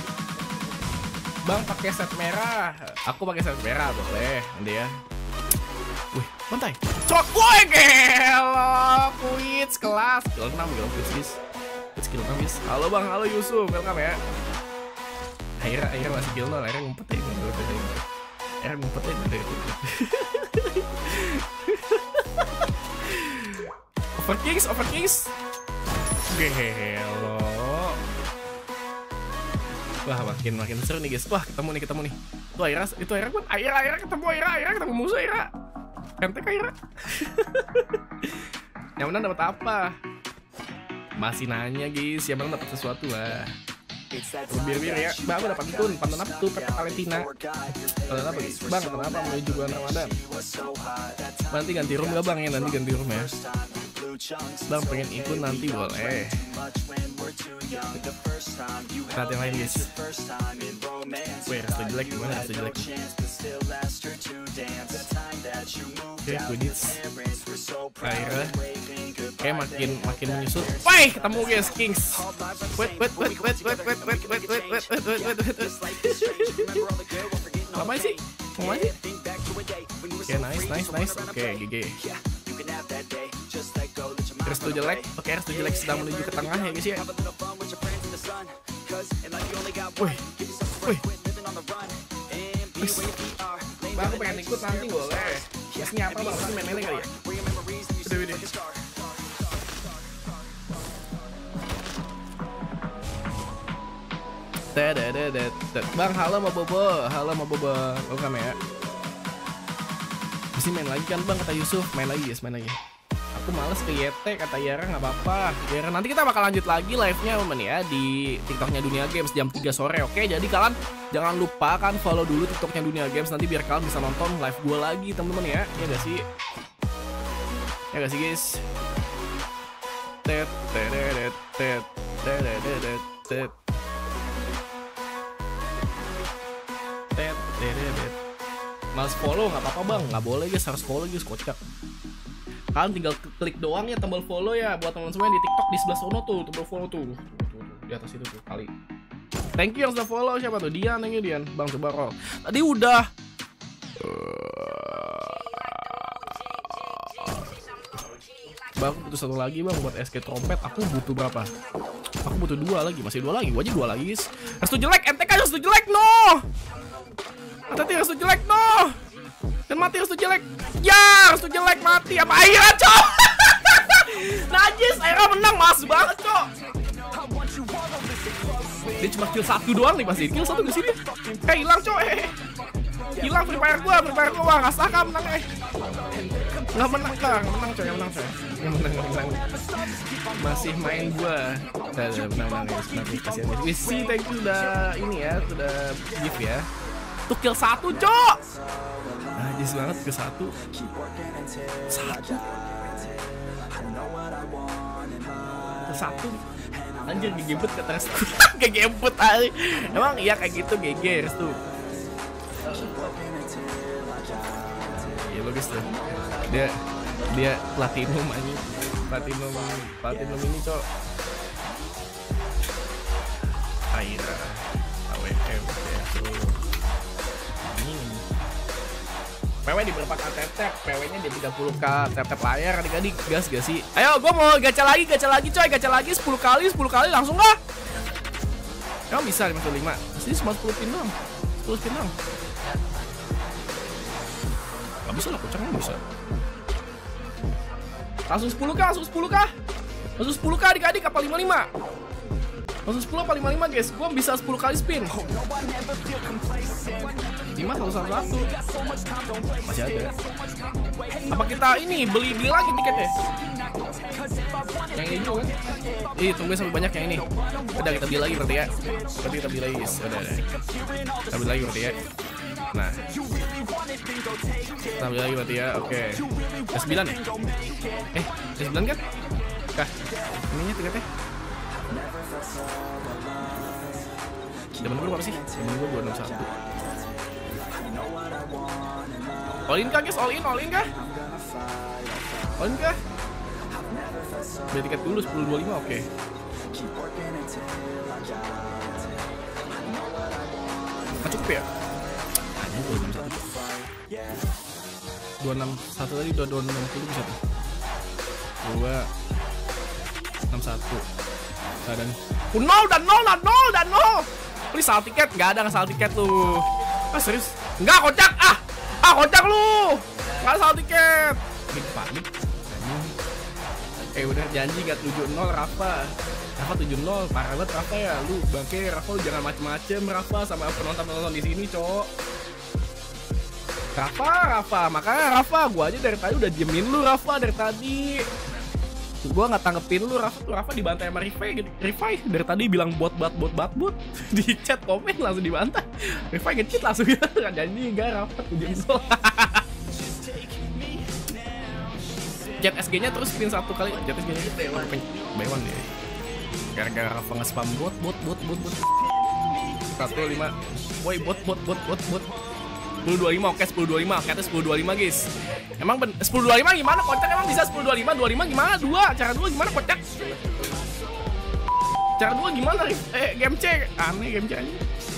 Bang pakai set merah, aku pakai set merah boleh nanti ya. Wih, bantai. Cok, woi gelo, quits kelas. Skill enam gelo quits. Skill enam guys. Halo Bang, halo Yusuf, welcome ya. Akhirnya akhirnya masih skill nol, akhirnya ngumpet ya. Akhirnya ngumpet ya. Overkings, overkings. Gelo. Wah, makin makin seru nih guys. Wah, ketemu nih, ketemu nih. Tuh Aira, itu Aira kan. Aira, Aira ketemu Aira, Aira ketemu musuh Aira. Ente ke Aira. Yang menang dapat apa? Masih nanya guys, yang menang dapat sesuatu lah. Bir-bir ya, bang aku dapat itu, pantan apa tuh, peta Valentina. Pantan apa guys? Bang, kenapa menuju bulan Ramadan? Nanti ganti room gak bang ya? Nanti ganti room ya. Bang pengen ikut nanti boleh. Saat yang lain guys. Weh, rasa jelek gimana rasa jelek? Oke, Quidditch. Aira. Kayak makin makin menyusul. Wih, ketemu guys, Kings. Wait, wait, wait, wait, wait, wait, wait, wait, wait, wait, wait, wait, wait, wait. Ngapain sih? Ngapain sih? Oke, nice, nice, nice. Oke, G G. Restu jelek. Oke, Restu jelek sedang menuju ke tengah ya guys ya. Wih, wih. Bang, aku pengen ikut nanti boleh. Biasanya apa bang? Tapi main-main kali ya? Udah, udah. Bang, halo Ma Bobo, halo Ma Bobo, welcome ya. Mesti main lagi kan bang, kata Yusuf. Main lagi guys, main lagi. Aku males ke Y T, kata Yara, nggak apa-apa. Yara, nanti kita bakal lanjut lagi live-nya temen ya di TikToknya Dunia Games jam tiga sore, oke? Jadi kalian jangan lupa kan follow dulu TikToknya Dunia Games nanti biar kalian bisa nonton live gue lagi temen-temen ya. Ya gak sih? Ya gak sih guys? Tet, tet, tet, tet, tet, tet, tet. Males follow nggak apa-apa bang, nggak boleh guys, harus follow guys, kocak. Kalian tinggal klik doang ya tombol follow ya buat teman-teman semua di TikTok di sebelah sono tuh, tombol follow tuh. Tuh, tuh, tuh, di atas itu tuh kali. Thank you yang sudah follow, siapa tuh? Dian, thank you Dian. Bang coba roll. Tadi udah. Bang, aku butuh satu lagi bang buat S K trompet. Aku butuh berapa? Aku butuh dua lagi, masih dua lagi. Gua aja dua lagi guys. Restu jelek, M T K restu jelek no. Hati-hati restu jelek no. Dan mati restu jelek. Ya, restu jelek mati. Apa Aira, cok? Najis, Aira menang, mas banget, cok. Dia cuma kill satu doang nih pasti. Kill satu di sini. Eh, hilang, cok. Eh. Hilang Free Fire gua, Free Fire gua. Enggak sah menang, eh. Enggak menang, Kak. Enggak menang, coy. Enggak menang, coy. Enggak menang, enggak menang. Masih main gua. Udah, udah menang, menang, guys. Nanti kasihan guys. Wisi, thank you udah ini ya, sudah gift ya. Tuh kill satu, cok. Najis banget ke satu. Satu. Ke satu. Anjir gegebet kata Restu. Gegebet aja. Emang iya kayak gitu G G Restu. Ya logis tuh. Dia dia platinum aja. Platinum platinum ini, cok. Aira. A W M P W di berapa kali tap-tap, P W-nya di tiga puluh kali tap-tap layar adik-adik, gas gak sih? Ayo, gue mau gacha lagi, gacha lagi coy, gacha lagi sepuluh kali, sepuluh kali langsung lah. Emang bisa lima puluh lima? Asli cuma sepuluh pin dong, sepuluh pin dong. Gak bisa lah, kocaknya bisa. Langsung sepuluh kah, langsung sepuluh kah? Langsung sepuluh kah adik-adik, apa lima puluh lima? Langsung sepuluh apa lima puluh lima guys, gue bisa sepuluh kali spin. lima satu satu satu masih ada. Apa kita ini beli beli lagi tiketnya? Yang ini juga kan? Ih, tunggu sampai banyak yang ini. Udah kita beli lagi berarti ya. Berarti kita beli lagi guys. Udah, udah. Kita beli lagi berarti ya. Nah, kita beli lagi berarti ya. Oke. K sembilan ya? Eh, K sembilan kan? Kah? Ininya tiketnya? Demen gue apa sih? Demen gue dua enam satu. All in kah guys? All in? All in kah? All in kah? Beli tiket dulu sepuluh dua puluh lima, oke. Nggak cukup ya? Hanya dua enam satu. dua enam satu tadi, dua enam puluh bisa tuh. dua enam satu. Dan oh, nol dan nol dan nol dan nol. Please salah tiket, nggak ada nggak salah tiket lu. Ah serius? Nggak, kocak ah, ah kocak lu. Nggak salah tiket. Big panik. Eh udah janji gak tujuh nol Rafa. Rafa tujuh nol, parah banget Rafa ya. Lu bangke Rafa, lu jangan macem-macem Rafa sama penonton-penonton di sini, Cok. Rafa, Rafa, makanya Rafa, gua aja dari tadi udah diemin lu Rafa dari tadi. Gua nggak tanggepin lu Rafa, tuh Rafa dibantai sama Rifai, Rifai dari tadi bilang bot bot bot bot bot di chat komen langsung dibantai. Rifai ngecit langsung ya, nggak janji enggak Rafa tujuh nol. Jet S G-nya terus spin satu kali, Jet S G-nya Baywan deh. Gara-gara Rafa nge-spam bot bot bot bot bot. satu lima. Woi bot bot bot bot bot. sepuluh dua puluh lima, oke sepuluh dua puluh lima, oke atas sepuluh dua puluh lima guys. Emang sepuluh dua puluh lima gimana kocak, emang bisa sepuluh dua puluh lima, dua puluh lima gimana, dua, cara dua gimana kocak. Cara dua gimana, eh game C, aneh game C aja.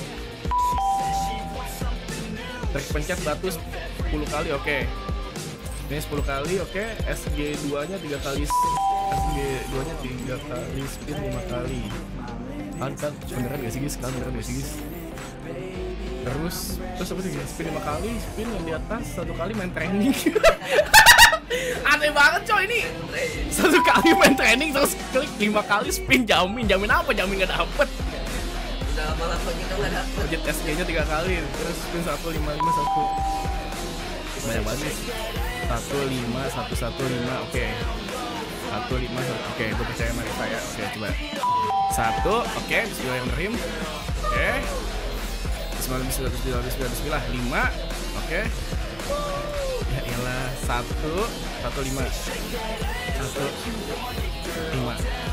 Trik pencet batu sepuluh kali, oke. Ini sepuluh kali, oke. S G dua nya tiga kali, S G dua nya tiga kali, spin lima kali. Kan, kan, beneran gak sih guys, kan beneran gak sih guys. Terus, terus apa sih? Spin lima kali, spin yang di atas satu kali main training. Aneh banget coy ini. Satu kali main training terus klik lima kali spin, jamin, jamin apa? Jamin gak dapet. Udah lama-lama kita gak dapet. Budget S G-nya tiga kali, terus spin satu lima lima satu. Banyak banget. Satu lima satu satu lima, oke. Satu lima satu, oke. Gue percaya sama saya. Oke, coba. Satu, oke. Bismillahirrahmanirrahim. Oke. Bismillah, bismillah, bismillah, bismillah, bismillah. Lima, oke. Ya elah, satu, satu lima, satu lima.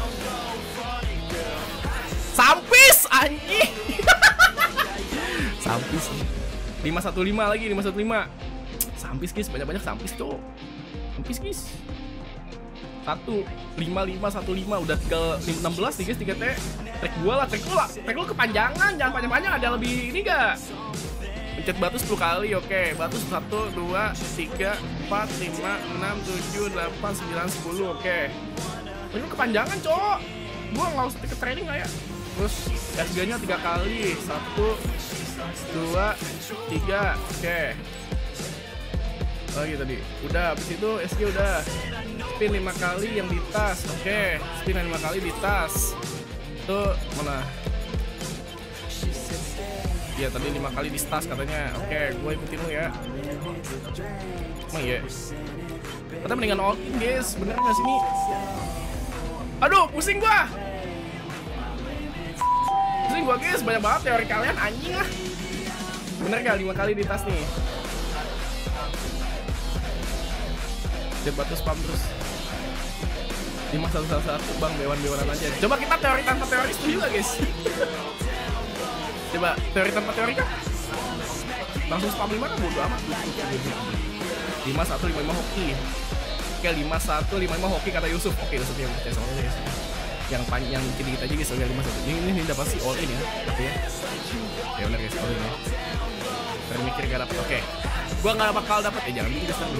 Sampis anjing. Sampis. Lima satu lima lagi, lima satu lima. Sampis guys, banyak-banyak sampis cowok. Sampis guys. Satu lima lima satu lima, udah tinggal enam belas nih guys, tiga T. Trek gua lah, trek lu lah, trek lu kepanjangan, jangan panjang-panjang, ada lebih ini gak? Pencet batu sepuluh kali, oke. Batu satu, dua, tiga, empat, lima, enam, tujuh, delapan, sembilan, sepuluh, oke. Trek lu kepanjangan cowok. Gua nggak usah ke training lah ya. Terus S G-nya tiga kali, satu, dua, tiga, oke. Oh gitu tadi. Udah, habis itu S G udah. Spin lima kali yang di tas. Oke, spin lima kali di tas. Itu mana? Iya, tadi lima kali di tas katanya. Oke, gue ikutin lu ya. Emang iya. Kita mendingan all in, guys. Bener nggak sih ini? Aduh, pusing gua. Pusing gua, guys. Banyak banget teori kalian, anjing lah. Bener gak lima kali di tas nih? Dia batu spam terus. Lima satu satu satu bang, bewan-bewanan aja. Coba kita teori tanpa teori setuju gak guys? Coba teori tanpa teori kan? Langsung spam lima kan bodo amat. Lima satu lima lima hoki. Oke lima satu lima lima hoki kata Yusuf. Oke Yusuf yang percaya sama guys. Yang panjang dikit-dikit aja guys. Oke lima satu. Ini ini udah pasti all in ya. Oke ya. Ya benar guys, all in ya. Baru mikir gak dapet. Oke. Gua gak bakal dapet. Eh jangan gitu guys.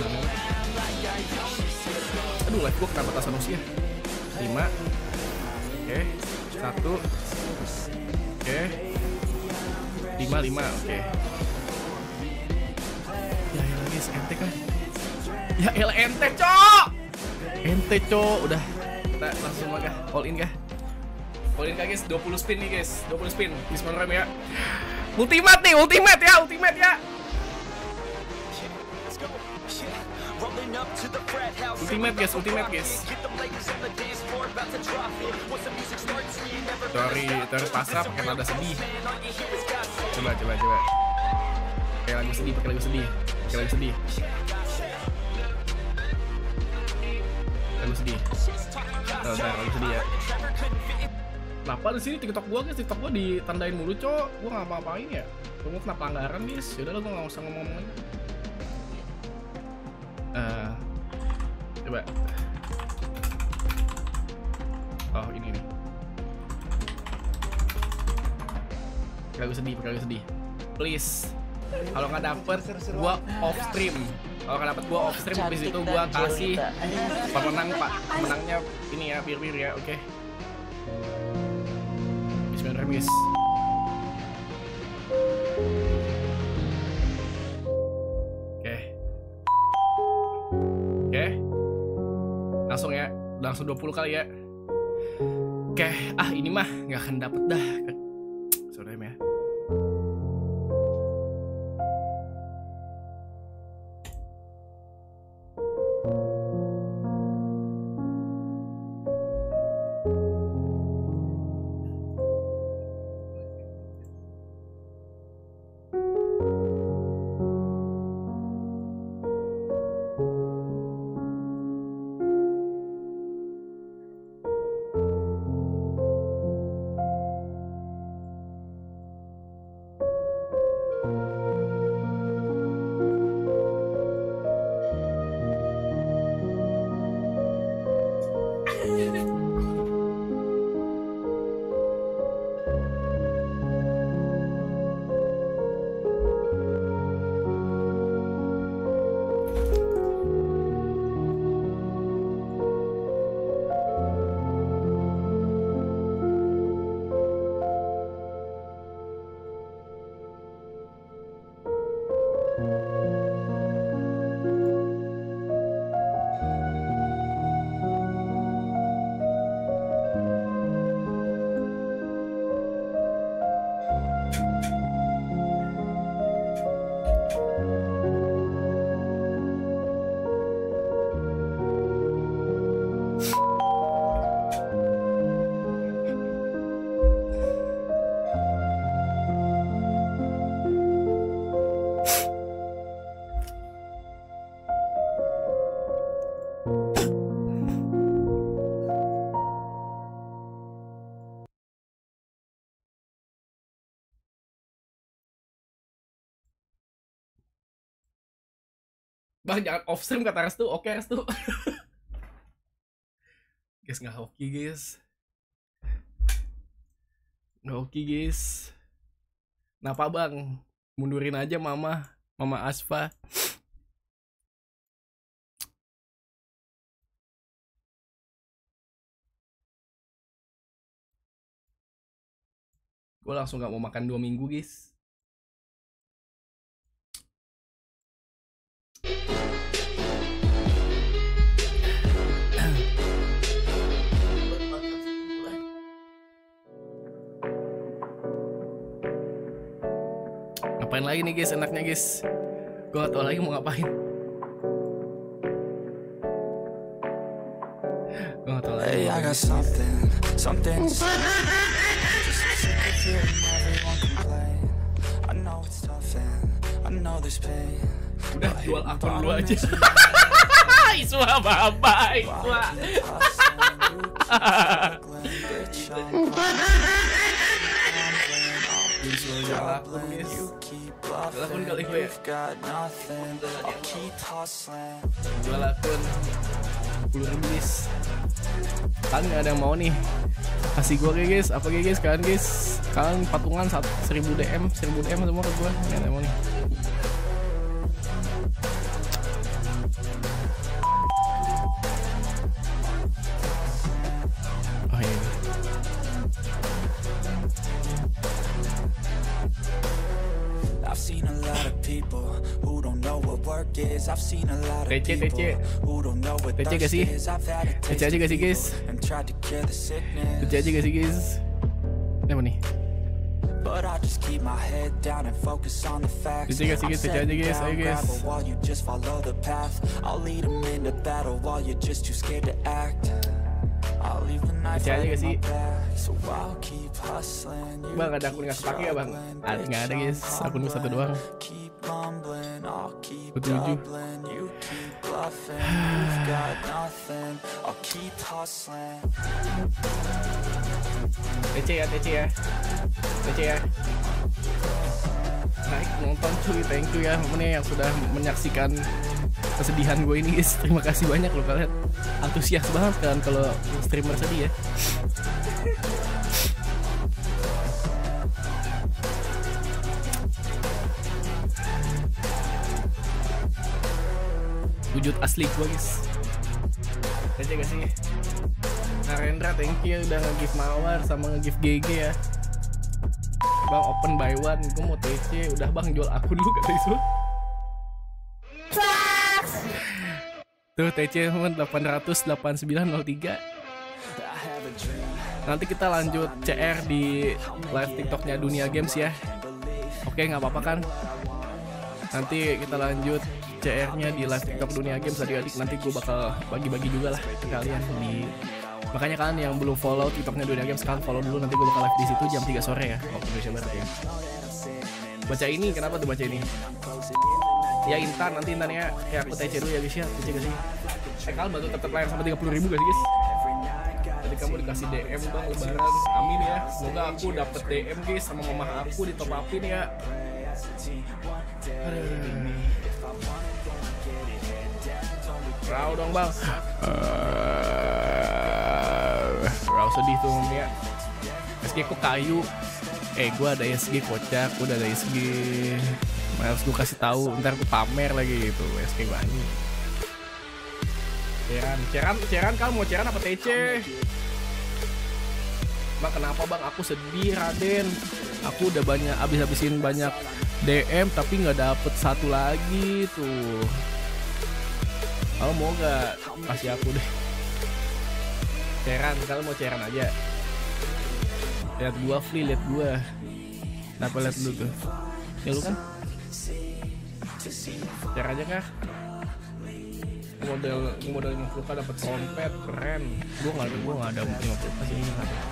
Aduh, live gua kenapa tasan usia? lima. Oke. satu. Oke. lima lima, oke. Ya elah guys, ente kan. Ya elah ente, Cok. Ente, Cok. Udah. Kita langsung aja all in kah? All in kah guys? dua puluh spin nih guys. dua puluh spin. Bismillahirrahmanirrahim ya. Ultimate nih, ultimate ya, ultimate ya. Ultimate guys, ultimate guys. Teori, teori pasrah pakai nada sedih. Coba, coba, coba. Pakai lagu sedih, pakai lagu sedih, pakai lagu sedih. Lagu sedih. Bentar, bentar, lagu sedih ya. Kenapa di sini TikTok gua guys, TikTok gua ditandain mulu cok. Gua nggak apa-apain ya. Gua kena pelanggaran guys. Yaudah lah, gua nggak usah ngomong-ngomong lagi. Uh, coba. Oh ini nih. Lagu sedih, lagu sedih. Please. Kalau nggak dapet, gua off stream. Kalau nggak dapet, gua off stream. Habis itu gua kasih pemenang pak. Pemenangnya ini ya, bir-bir ya, oke. Okay. Bismillahirrahmanirrahim. langsung dua puluh kali ya. Oke, ah ini mah nggak akan dapet dah. Sorry ya. Bang jangan off stream kata Restu. Oke Restu. Guys nggak hoki guys. Nggak hoki guys. Kenapa bang? Mundurin aja mama. Mama Asfa. Gue langsung gak mau makan dua minggu guys. Ngapain lagi nih guys enaknya guys. Gue gak tau lagi mau ngapain. Gue gak tau lagi. Hey, I got something, something. Udah jual akun dulu aja. Iswa baba Iswa. Jual akun guys. Jual akun kali gue ya. Jual akun sepuluh ribu guys. Kan gak ada yang mau nih. Kasih gue guys, apa guys, kalian guys. Kalian patungan seribu D M, seribu D M semua ke gue. Gak ada yang mau nih. Oh iya. I've seen a lot of people who don't know what work is. I've seen a lot of people who don't know what thirst is. I've had to taste the evil and tried to cure the sickness. Tece aja gak sih guys? Apa nih? But I just keep my head down and focus on the facts. I'm setting down gravel while you just follow the path. I'll lead them into battle while you're just too scared to act. I'll leave the knife right in my back, so I'll keep hustling. Bang, ada akun nggak kepake ya bang? Ada nggak ada guys, akun gue satu doang. Ketujuh. T C ya, T C ya, T C ya. Naik nonton cuy, thank you ya nih yang sudah menyaksikan kesedihan gue ini guys. Terima kasih banyak loh kalian, antusias banget kan kalau streamer sedih ya. Wujud asli gue guys. Aja gak sih? Narendra thank you udah nge-give mawar sama nge-give G G ya. Bang open buy one, gue mau T C. Udah bang jual akun dulu kata Isu. Tuh T C delapan ratus delapan puluh sembilan nol tiga. Nanti kita lanjut C R di live TikToknya Dunia Games ya. Oke, nggak apa-apa kan? Nanti kita lanjut C R-nya di live TikTok Dunia Games adik-adik. Nanti gue bakal bagi-bagi juga lah ke kalian di. Makanya kalian yang belum follow TikToknya Dunia Games, kalian follow dulu. Nanti gue bakal live di situ jam tiga sore ya, waktu Indonesia Barat ya. Baca ini, kenapa tuh baca ini? Ya Intan, nanti Intan ya, ya aku T C dulu ya guys ya, T C gak sih? Eh kalian bantu tetap layar sampai tiga puluh ribu gak sih guys? Tadi kamu dikasih D M bang lebaran, amin ya. Semoga aku dapet D M guys sama mama aku di top upin ya. Raw dong bang. Raw sedih tuh ya. S G kok kayu? Eh gue ada S G kocak, gue udah ada S G. Harus gue kasih tahu, ntar gue pamer lagi gitu S G banyak. Ceran, ceran, ceran kamu mau ceran apa T C? Bang kenapa bang? Aku sedih Raden. Aku udah banyak abis-abisin banyak D M tapi nggak dapet satu lagi tuh. Kamu mau gak kasih aku deh? Ceran, kalau mau ceran aja. Lihat gua Fli, lihat gua. Kenapa lihat dulu tuh? Ya lu kan? Cer aja kah? Model model lima puluh k dapat trompet keren. Gua nggak ada, gua nggak ada lima puluh k sih nggak ada.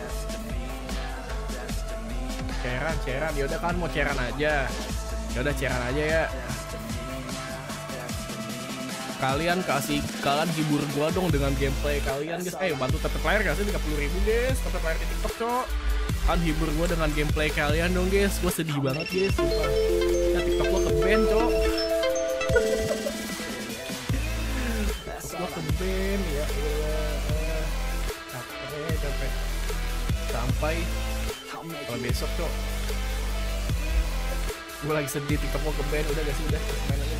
Ceran, ceran. Yaudah kan mau ceran aja. Yaudah ceran aja ya. Kalian kasih, kalian hibur gua dong dengan gameplay kalian guys. Eh bantu tetep layar gak sih tiga puluh ribu guys. Tetep layar di TikTok cok. Kan hibur gua dengan gameplay kalian dong guys. Gua sedih banget guys. Sumpah. Ya TikTok gua ke-ban cok. TikTok gua ke-ban ya. Capek, capek. Sampai kalau besok cok. Gua lagi sedih TikTok gua ke-ban. Udah gak sih udah main aja.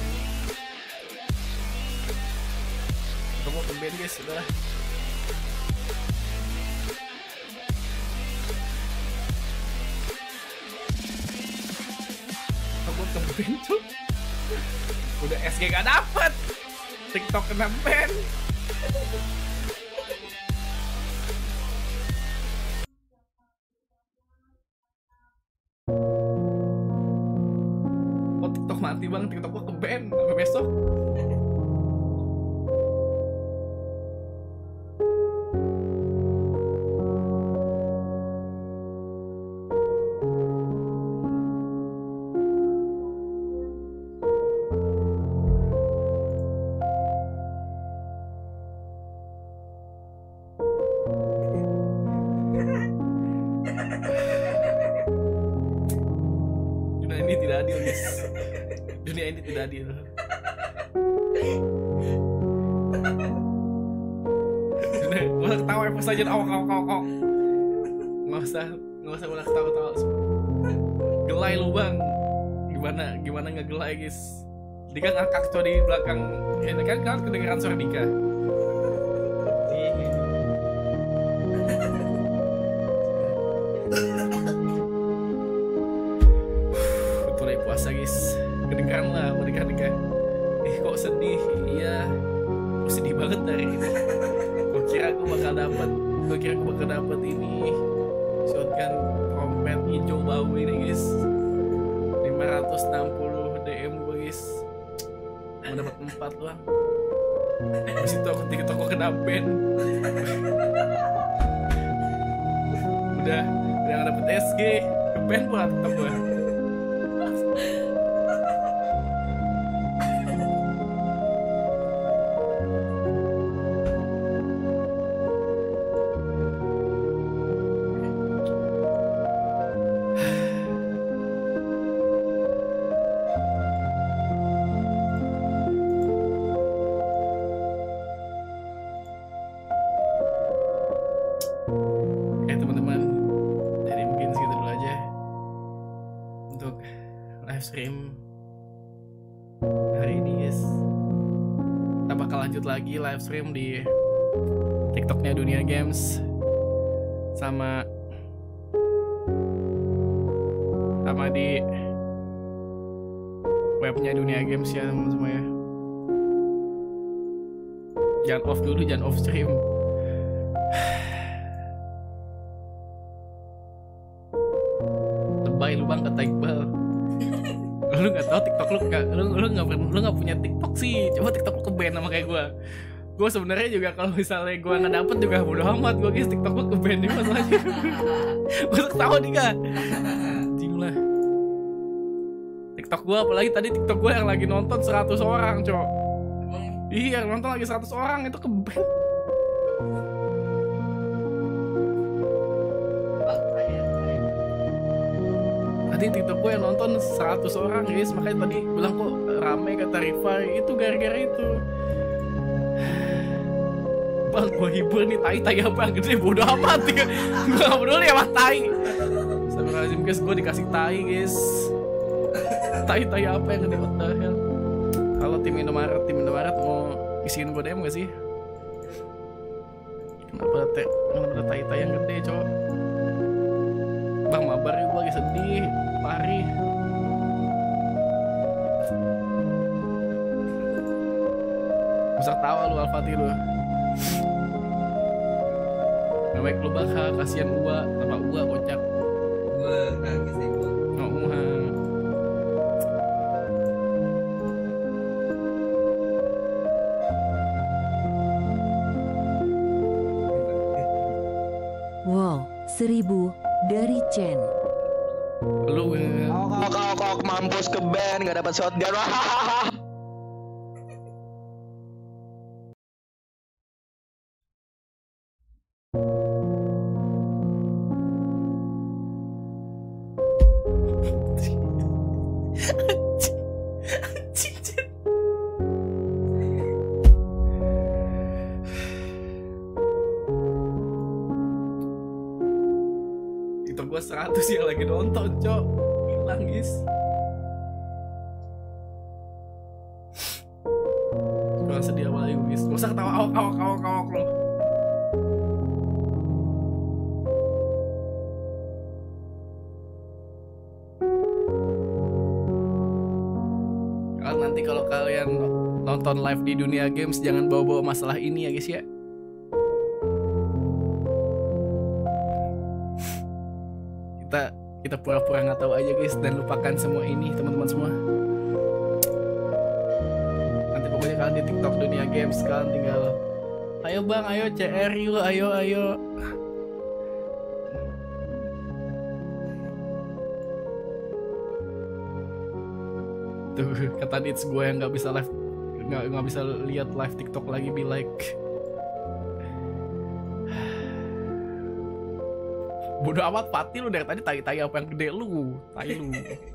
Kamu ke band guys, udahlah. Kamu ke band tuh. Udah S G gak dapet. TikTok kena ban. Oh TikTok mati bang, TikTok gua ke ban sampai besok. Dunia ini tidak adil. Dunia, gak usah ketawa apa saja. Awak, awak, awak, awak. Gak usah, gak usah udah ketawa-tawa. Gelai lu bang. Gimana, gimana nggak gelai guys? Dika ngakak tuh di belakang. Ini kan kan kedengeran suara Dika. Betul ya puasa guys. Kedengeran lah mereka Dika. Eh kok sedih? Iya. Kok sedih banget dari ini. Gue kira aku bakal dapat. Gue kira aku bakal dapat ini. Shotgun trompet hijau bau ini guys. lima ratus enam puluh D M gue guys. Mau dapat empat doang. Habis itu aku TikTok gue kena ban. Udah, udah gak dapet S G. Ke ban buat TikTok gue. Stream hari ini guys. Kita bakal lanjut lagi live stream di TikToknya Dunia Games sama sama di webnya Dunia Games ya teman-teman semua ya. Jangan off dulu, jangan off stream. Lebay lu bang kata Iqbal. Lu nggak tahu TikTok lu nggak, lu lu nggak lu nggak punya TikTok sih. Coba TikTok lu ke ban sama kayak gue. Gue sebenarnya juga kalau misalnya gue nggak dapet juga bodo amat. Gue guys TikTok gue ke ban nih masalahnya. Gue ketawa nih kan. Jing lah. TikTok gue apalagi tadi TikTok gue yang lagi nonton seratus orang cowok. Iya nonton lagi seratus orang itu ke ban. Tadi TikTok gue yang nonton seratus orang guys. Makanya tadi bilang kok rame kata Rifai. Itu gara-gara itu. Bang gue hibur nih tai-tai apa yang gede bodo amat. Gue gak peduli sama tai. Astagfirullahaladzim guys, gue dikasih tai guys. Tai-tai apa yang gede, what the hell. Kalau tim Indomaret, tim Indomaret mau isiin gue D M gak sih? Kenapa ada kenapa ada tai-tai yang gede cowok? Bang mabar gue lagi sedih, Pari. Bisa tawa lu Al-Fatih lu. Nge-like lu bakal, kasihan gua, sama gua kocak. Gua nangis deh gua. Oh, uh. Wow, seribu dari Chen. Lu Kok kok kok mampus ke band nggak dapat shotgun. TikTok gua seratus yang lagi nonton, cok. Hilang, guys. Gua sedih awal lagi, guys. Gak usah ketawa awak-awak awak-awak lo. Kalau nanti kalau kalian nonton live di Dunia Games jangan bawa-bawa masalah ini ya, guys ya. Kita kita pura-pura nggak tahu aja guys dan lupakan semua ini teman-teman semua. Nanti pokoknya kalian di TikTok Dunia Games kalian tinggal ayo bang, ayo C R yuk, ayo ayo. Tuh kata Dits gue yang nggak bisa live nggak nggak bisa lihat live TikTok lagi be like. Bodoh amat Pati lu dari tadi tai-tai apa yang gede lu, tai lu.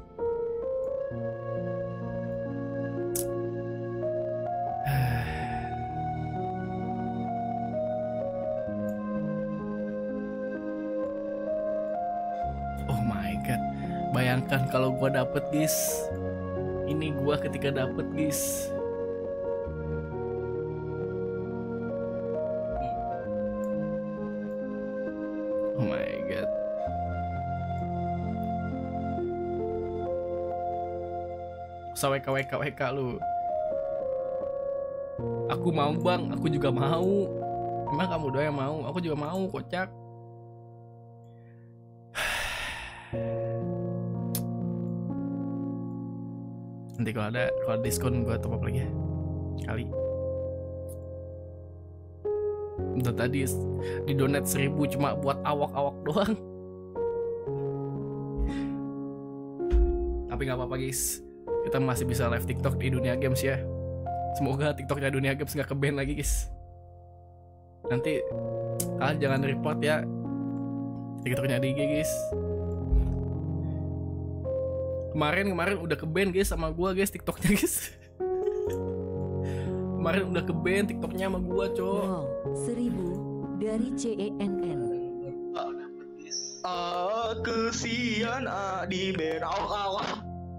Oh my god. Bayangkan kalau gua dapet guys. Ini gua ketika dapet guys. Oh my god. Usah W K W K W K lu. Aku mau bang, aku juga mau. Emang kamu doang yang mau, aku juga mau kocak. Nanti kalau ada kalau diskon gue top up lagi ya. Kali. Udah tadi di donate seribu cuma buat awak-awak doang. Tapi nggak apa-apa guys, kita masih bisa live TikTok di Dunia Games ya. Semoga TikToknya Dunia Games nggak ke-ban lagi guys. Nanti kalian jangan report ya TikToknya di I G guys. Kemarin kemarin udah ke-ban guys sama gua guys TikToknya guys. Kemarin udah ke-ban TikToknya sama gua cowok. Wow, seribu dari C E N N. Ah, kesian ah di band awak-awak.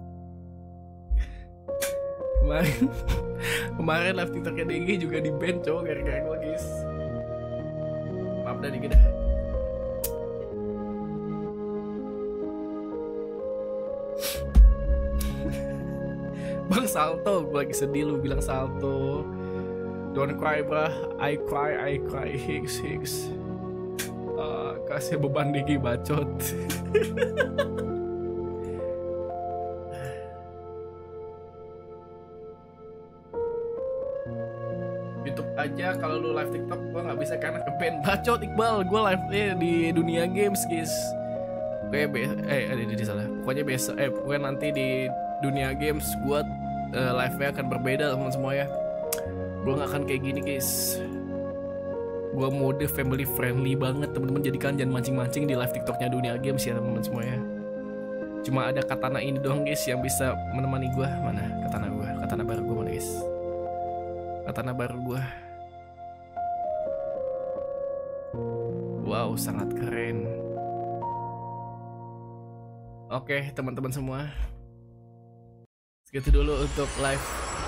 Kemarin kemarin live TikToknya D G juga di ban cowok gara-gara gua guys. Maaf dah dikit dah. Bang salto, gue lagi sedih lu bilang salto. Don't cry brah, I cry, I cry, Hicks, Hicks. Uh, kasih beban Diki bacot. YouTube aja kalau lu live TikTok gua nggak bisa karena ke ban. Bacot Iqbal, gua live eh, di dunia games guys. Oke, be eh ada di salah. Pokoknya besok eh pokoknya nanti di dunia games gua uh, live-nya akan berbeda teman semua ya. Gua nggak akan kayak gini guys. Gua mode family friendly banget teman-teman, jadikan jangan mancing-mancing di live TikToknya dunia games ya teman-teman semua ya. Cuma ada katana ini doang guys yang bisa menemani gua. Mana katana gua? Katana baru gua mana guys? Katana baru gua. Wow, sangat keren. Oke, teman-teman semua. Segitu dulu untuk live.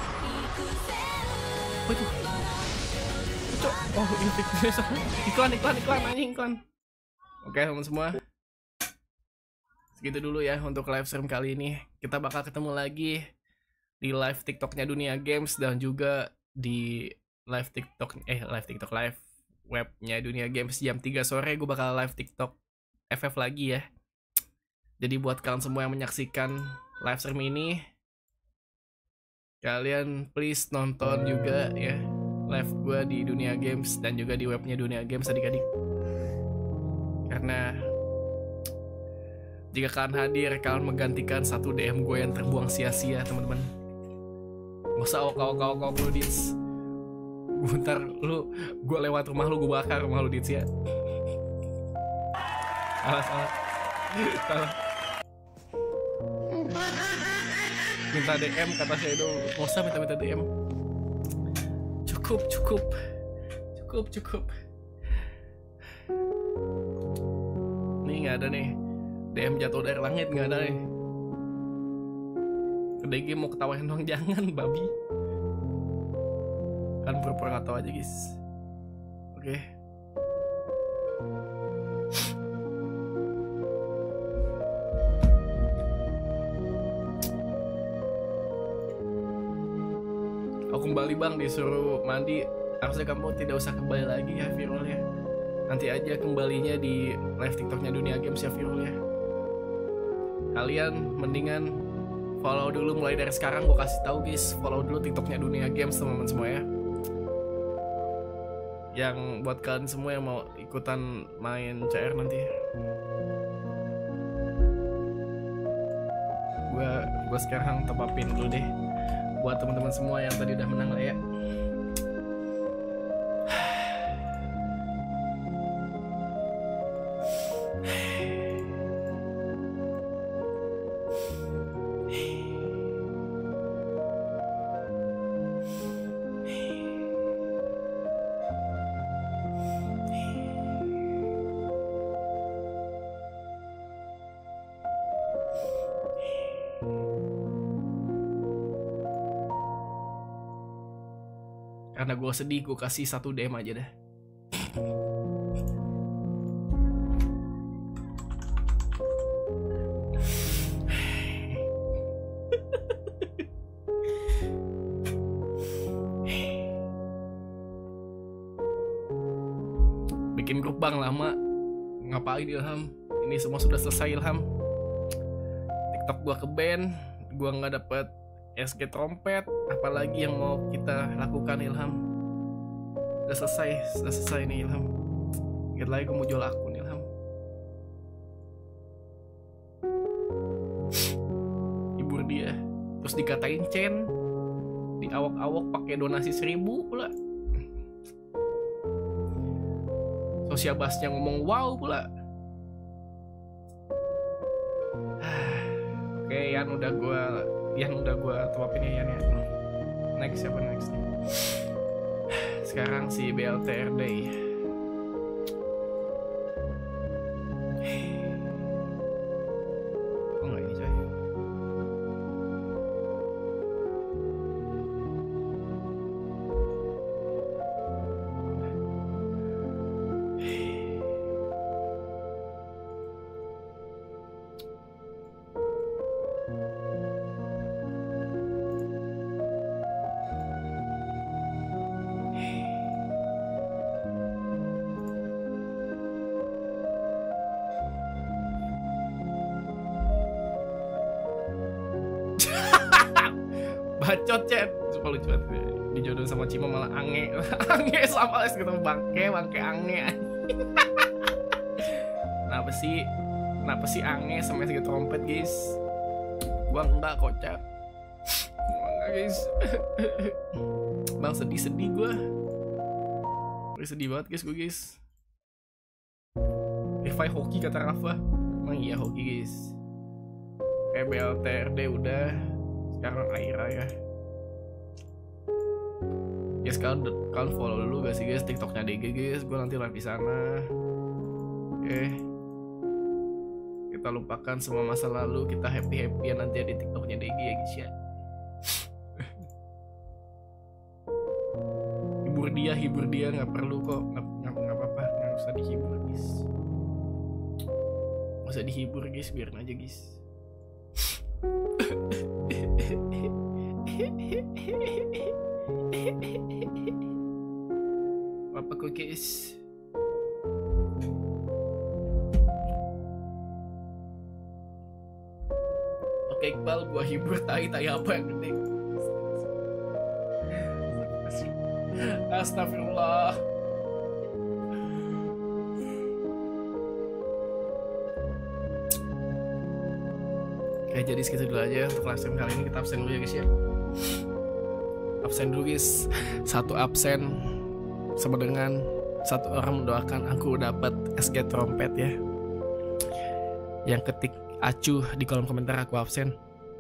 Waduh. Cok. Oh, ini iklan, iklan, iklan, anjing iklan. Oke, teman-teman semua. Segitu dulu ya untuk live stream kali ini. Kita bakal ketemu lagi di live TikToknya Dunia Games dan juga di live TikTok eh live TikTok live webnya Dunia Games jam tiga sore. Gue bakal live TikTok F F lagi ya. Jadi buat kalian semua yang menyaksikan live stream ini, kalian please nonton juga ya live gue di Dunia Games dan juga di webnya Dunia Games adik-adik. Karena jika kalian hadir, kalian menggantikan satu D M gue yang terbuang sia-sia teman-teman. Gak usah awak-awak-awak lu Dits. Bentar lu, gue lewat rumah lu, gue bakar rumah lu Dits ya. Salah, salah. Salah. Minta D M kata Shadow. Gak usah minta-minta D M. Cukup, cukup. Cukup, cukup. Nih gak ada nih D M jatuh dari langit, gak ada nih. D G mau ketawain doang, jangan babi. Kan pura-pura gak tau aja guys. Oke. Aku kembali bang, disuruh mandi. Harusnya kamu tidak usah kembali lagi ya Virul ya. Nanti aja kembalinya di live TikToknya Dunia Games ya Virul ya. Kalian mendingan follow dulu mulai dari sekarang. Gue kasih tahu guys, follow dulu TikToknya Dunia Games teman-teman semua ya. Yang buat kalian semua yang mau ikutan main C R nanti. Gue gue sekarang top upin dulu deh. Buat teman-teman semua yang tadi udah menang lah ya. Karena gue sedih, gue kasih satu D M aja dah. Bikin grup bang lama. Ngapain Ilham? Ini semua sudah selesai Ilham. TikTok gue ke ban, gue nggak dapet S G trompet, apalagi yang mau kita lakukan Ilham? Udah selesai, sudah selesai nih Ilham. Gak lagi gue mau jual akun Ilham. Hibur dia, terus dikatain Chen, di awok-awok pakai donasi seribu pula. Sosial Basnya ngomong wow pula. Oke, Yan udah gue Yan udah gue tuapin ya Yan ya. Next siapa next nih? Sekarang si B L T R D. Oh nggak ini coy. bacot chat. Sumpah lucu banget. Dijodohin sama Cima malah ange. Ange sama les ketemu bangke, bangke ange. Kenapa sih? Kenapa sih ange sama es trompet, guys? Gua enggak kocak. Enggak, guys. Bang sedih-sedih gua. Gua sedih banget, guys, gua, guys. Revive hoki kata Rafa. Emang iya hoki, guys. Kayak B L T R D udah. Sekarang Aira ya. Guys, kalian kalian follow dulu gak sih, guys, TikToknya D G, guys. Gue nanti live di sana. Oke. Kita lupakan semua masa lalu, kita happy happyan nanti di TikToknya D G ya, guys ya. Hibur dia, hibur dia, nggak perlu kok, nggak nggak apa-apa, nggak usah dihibur, guys. Nggak usah dihibur, guys, biarin aja, guys. Apa kok, guys? Oke Iqbal, gua hibur tai-tai apa yang gede. Astagfirullah. Oke, jadi segitu dulu aja untuk live stream kali ini. Kita absen dulu ya, guys ya. Absen dulu, guys. Satu absen sama dengan satu orang mendoakan aku dapat S G trompet ya. Yang ketik acuh di kolom komentar aku absen.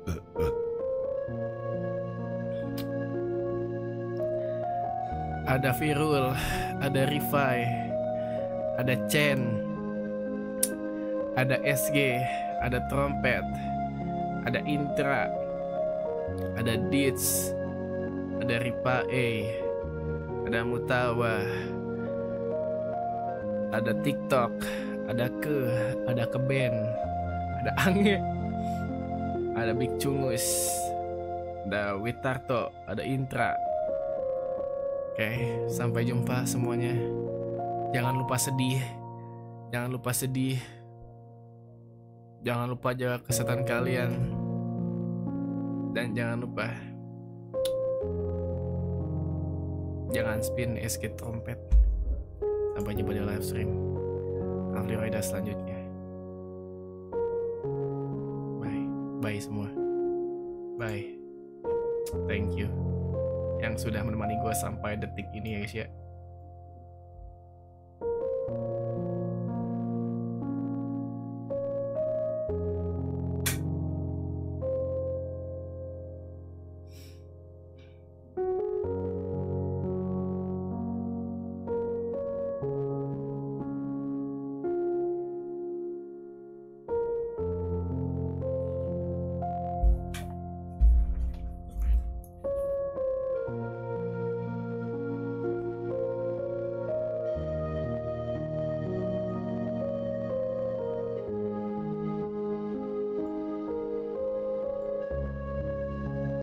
Ada Virul, ada Rifai, ada Chen, ada S G, ada trompet, ada Intra, ada Dits, ada Ripae, ada Mutawa, ada TikTok, ada Ke, ada Keben, ada Ange, ada Big Cungus, ada Witarto, ada Intra. Oke, sampai jumpa semuanya. Jangan lupa sedih, jangan lupa sedih, jangan lupa jaga kesehatan kalian, dan jangan lupa jangan spin S G trompet. Sampai jumpa di live stream Afli Raida selanjutnya. Bye, bye semua. Bye. Thank you yang sudah menemani gue sampai detik ini ya, guys ya.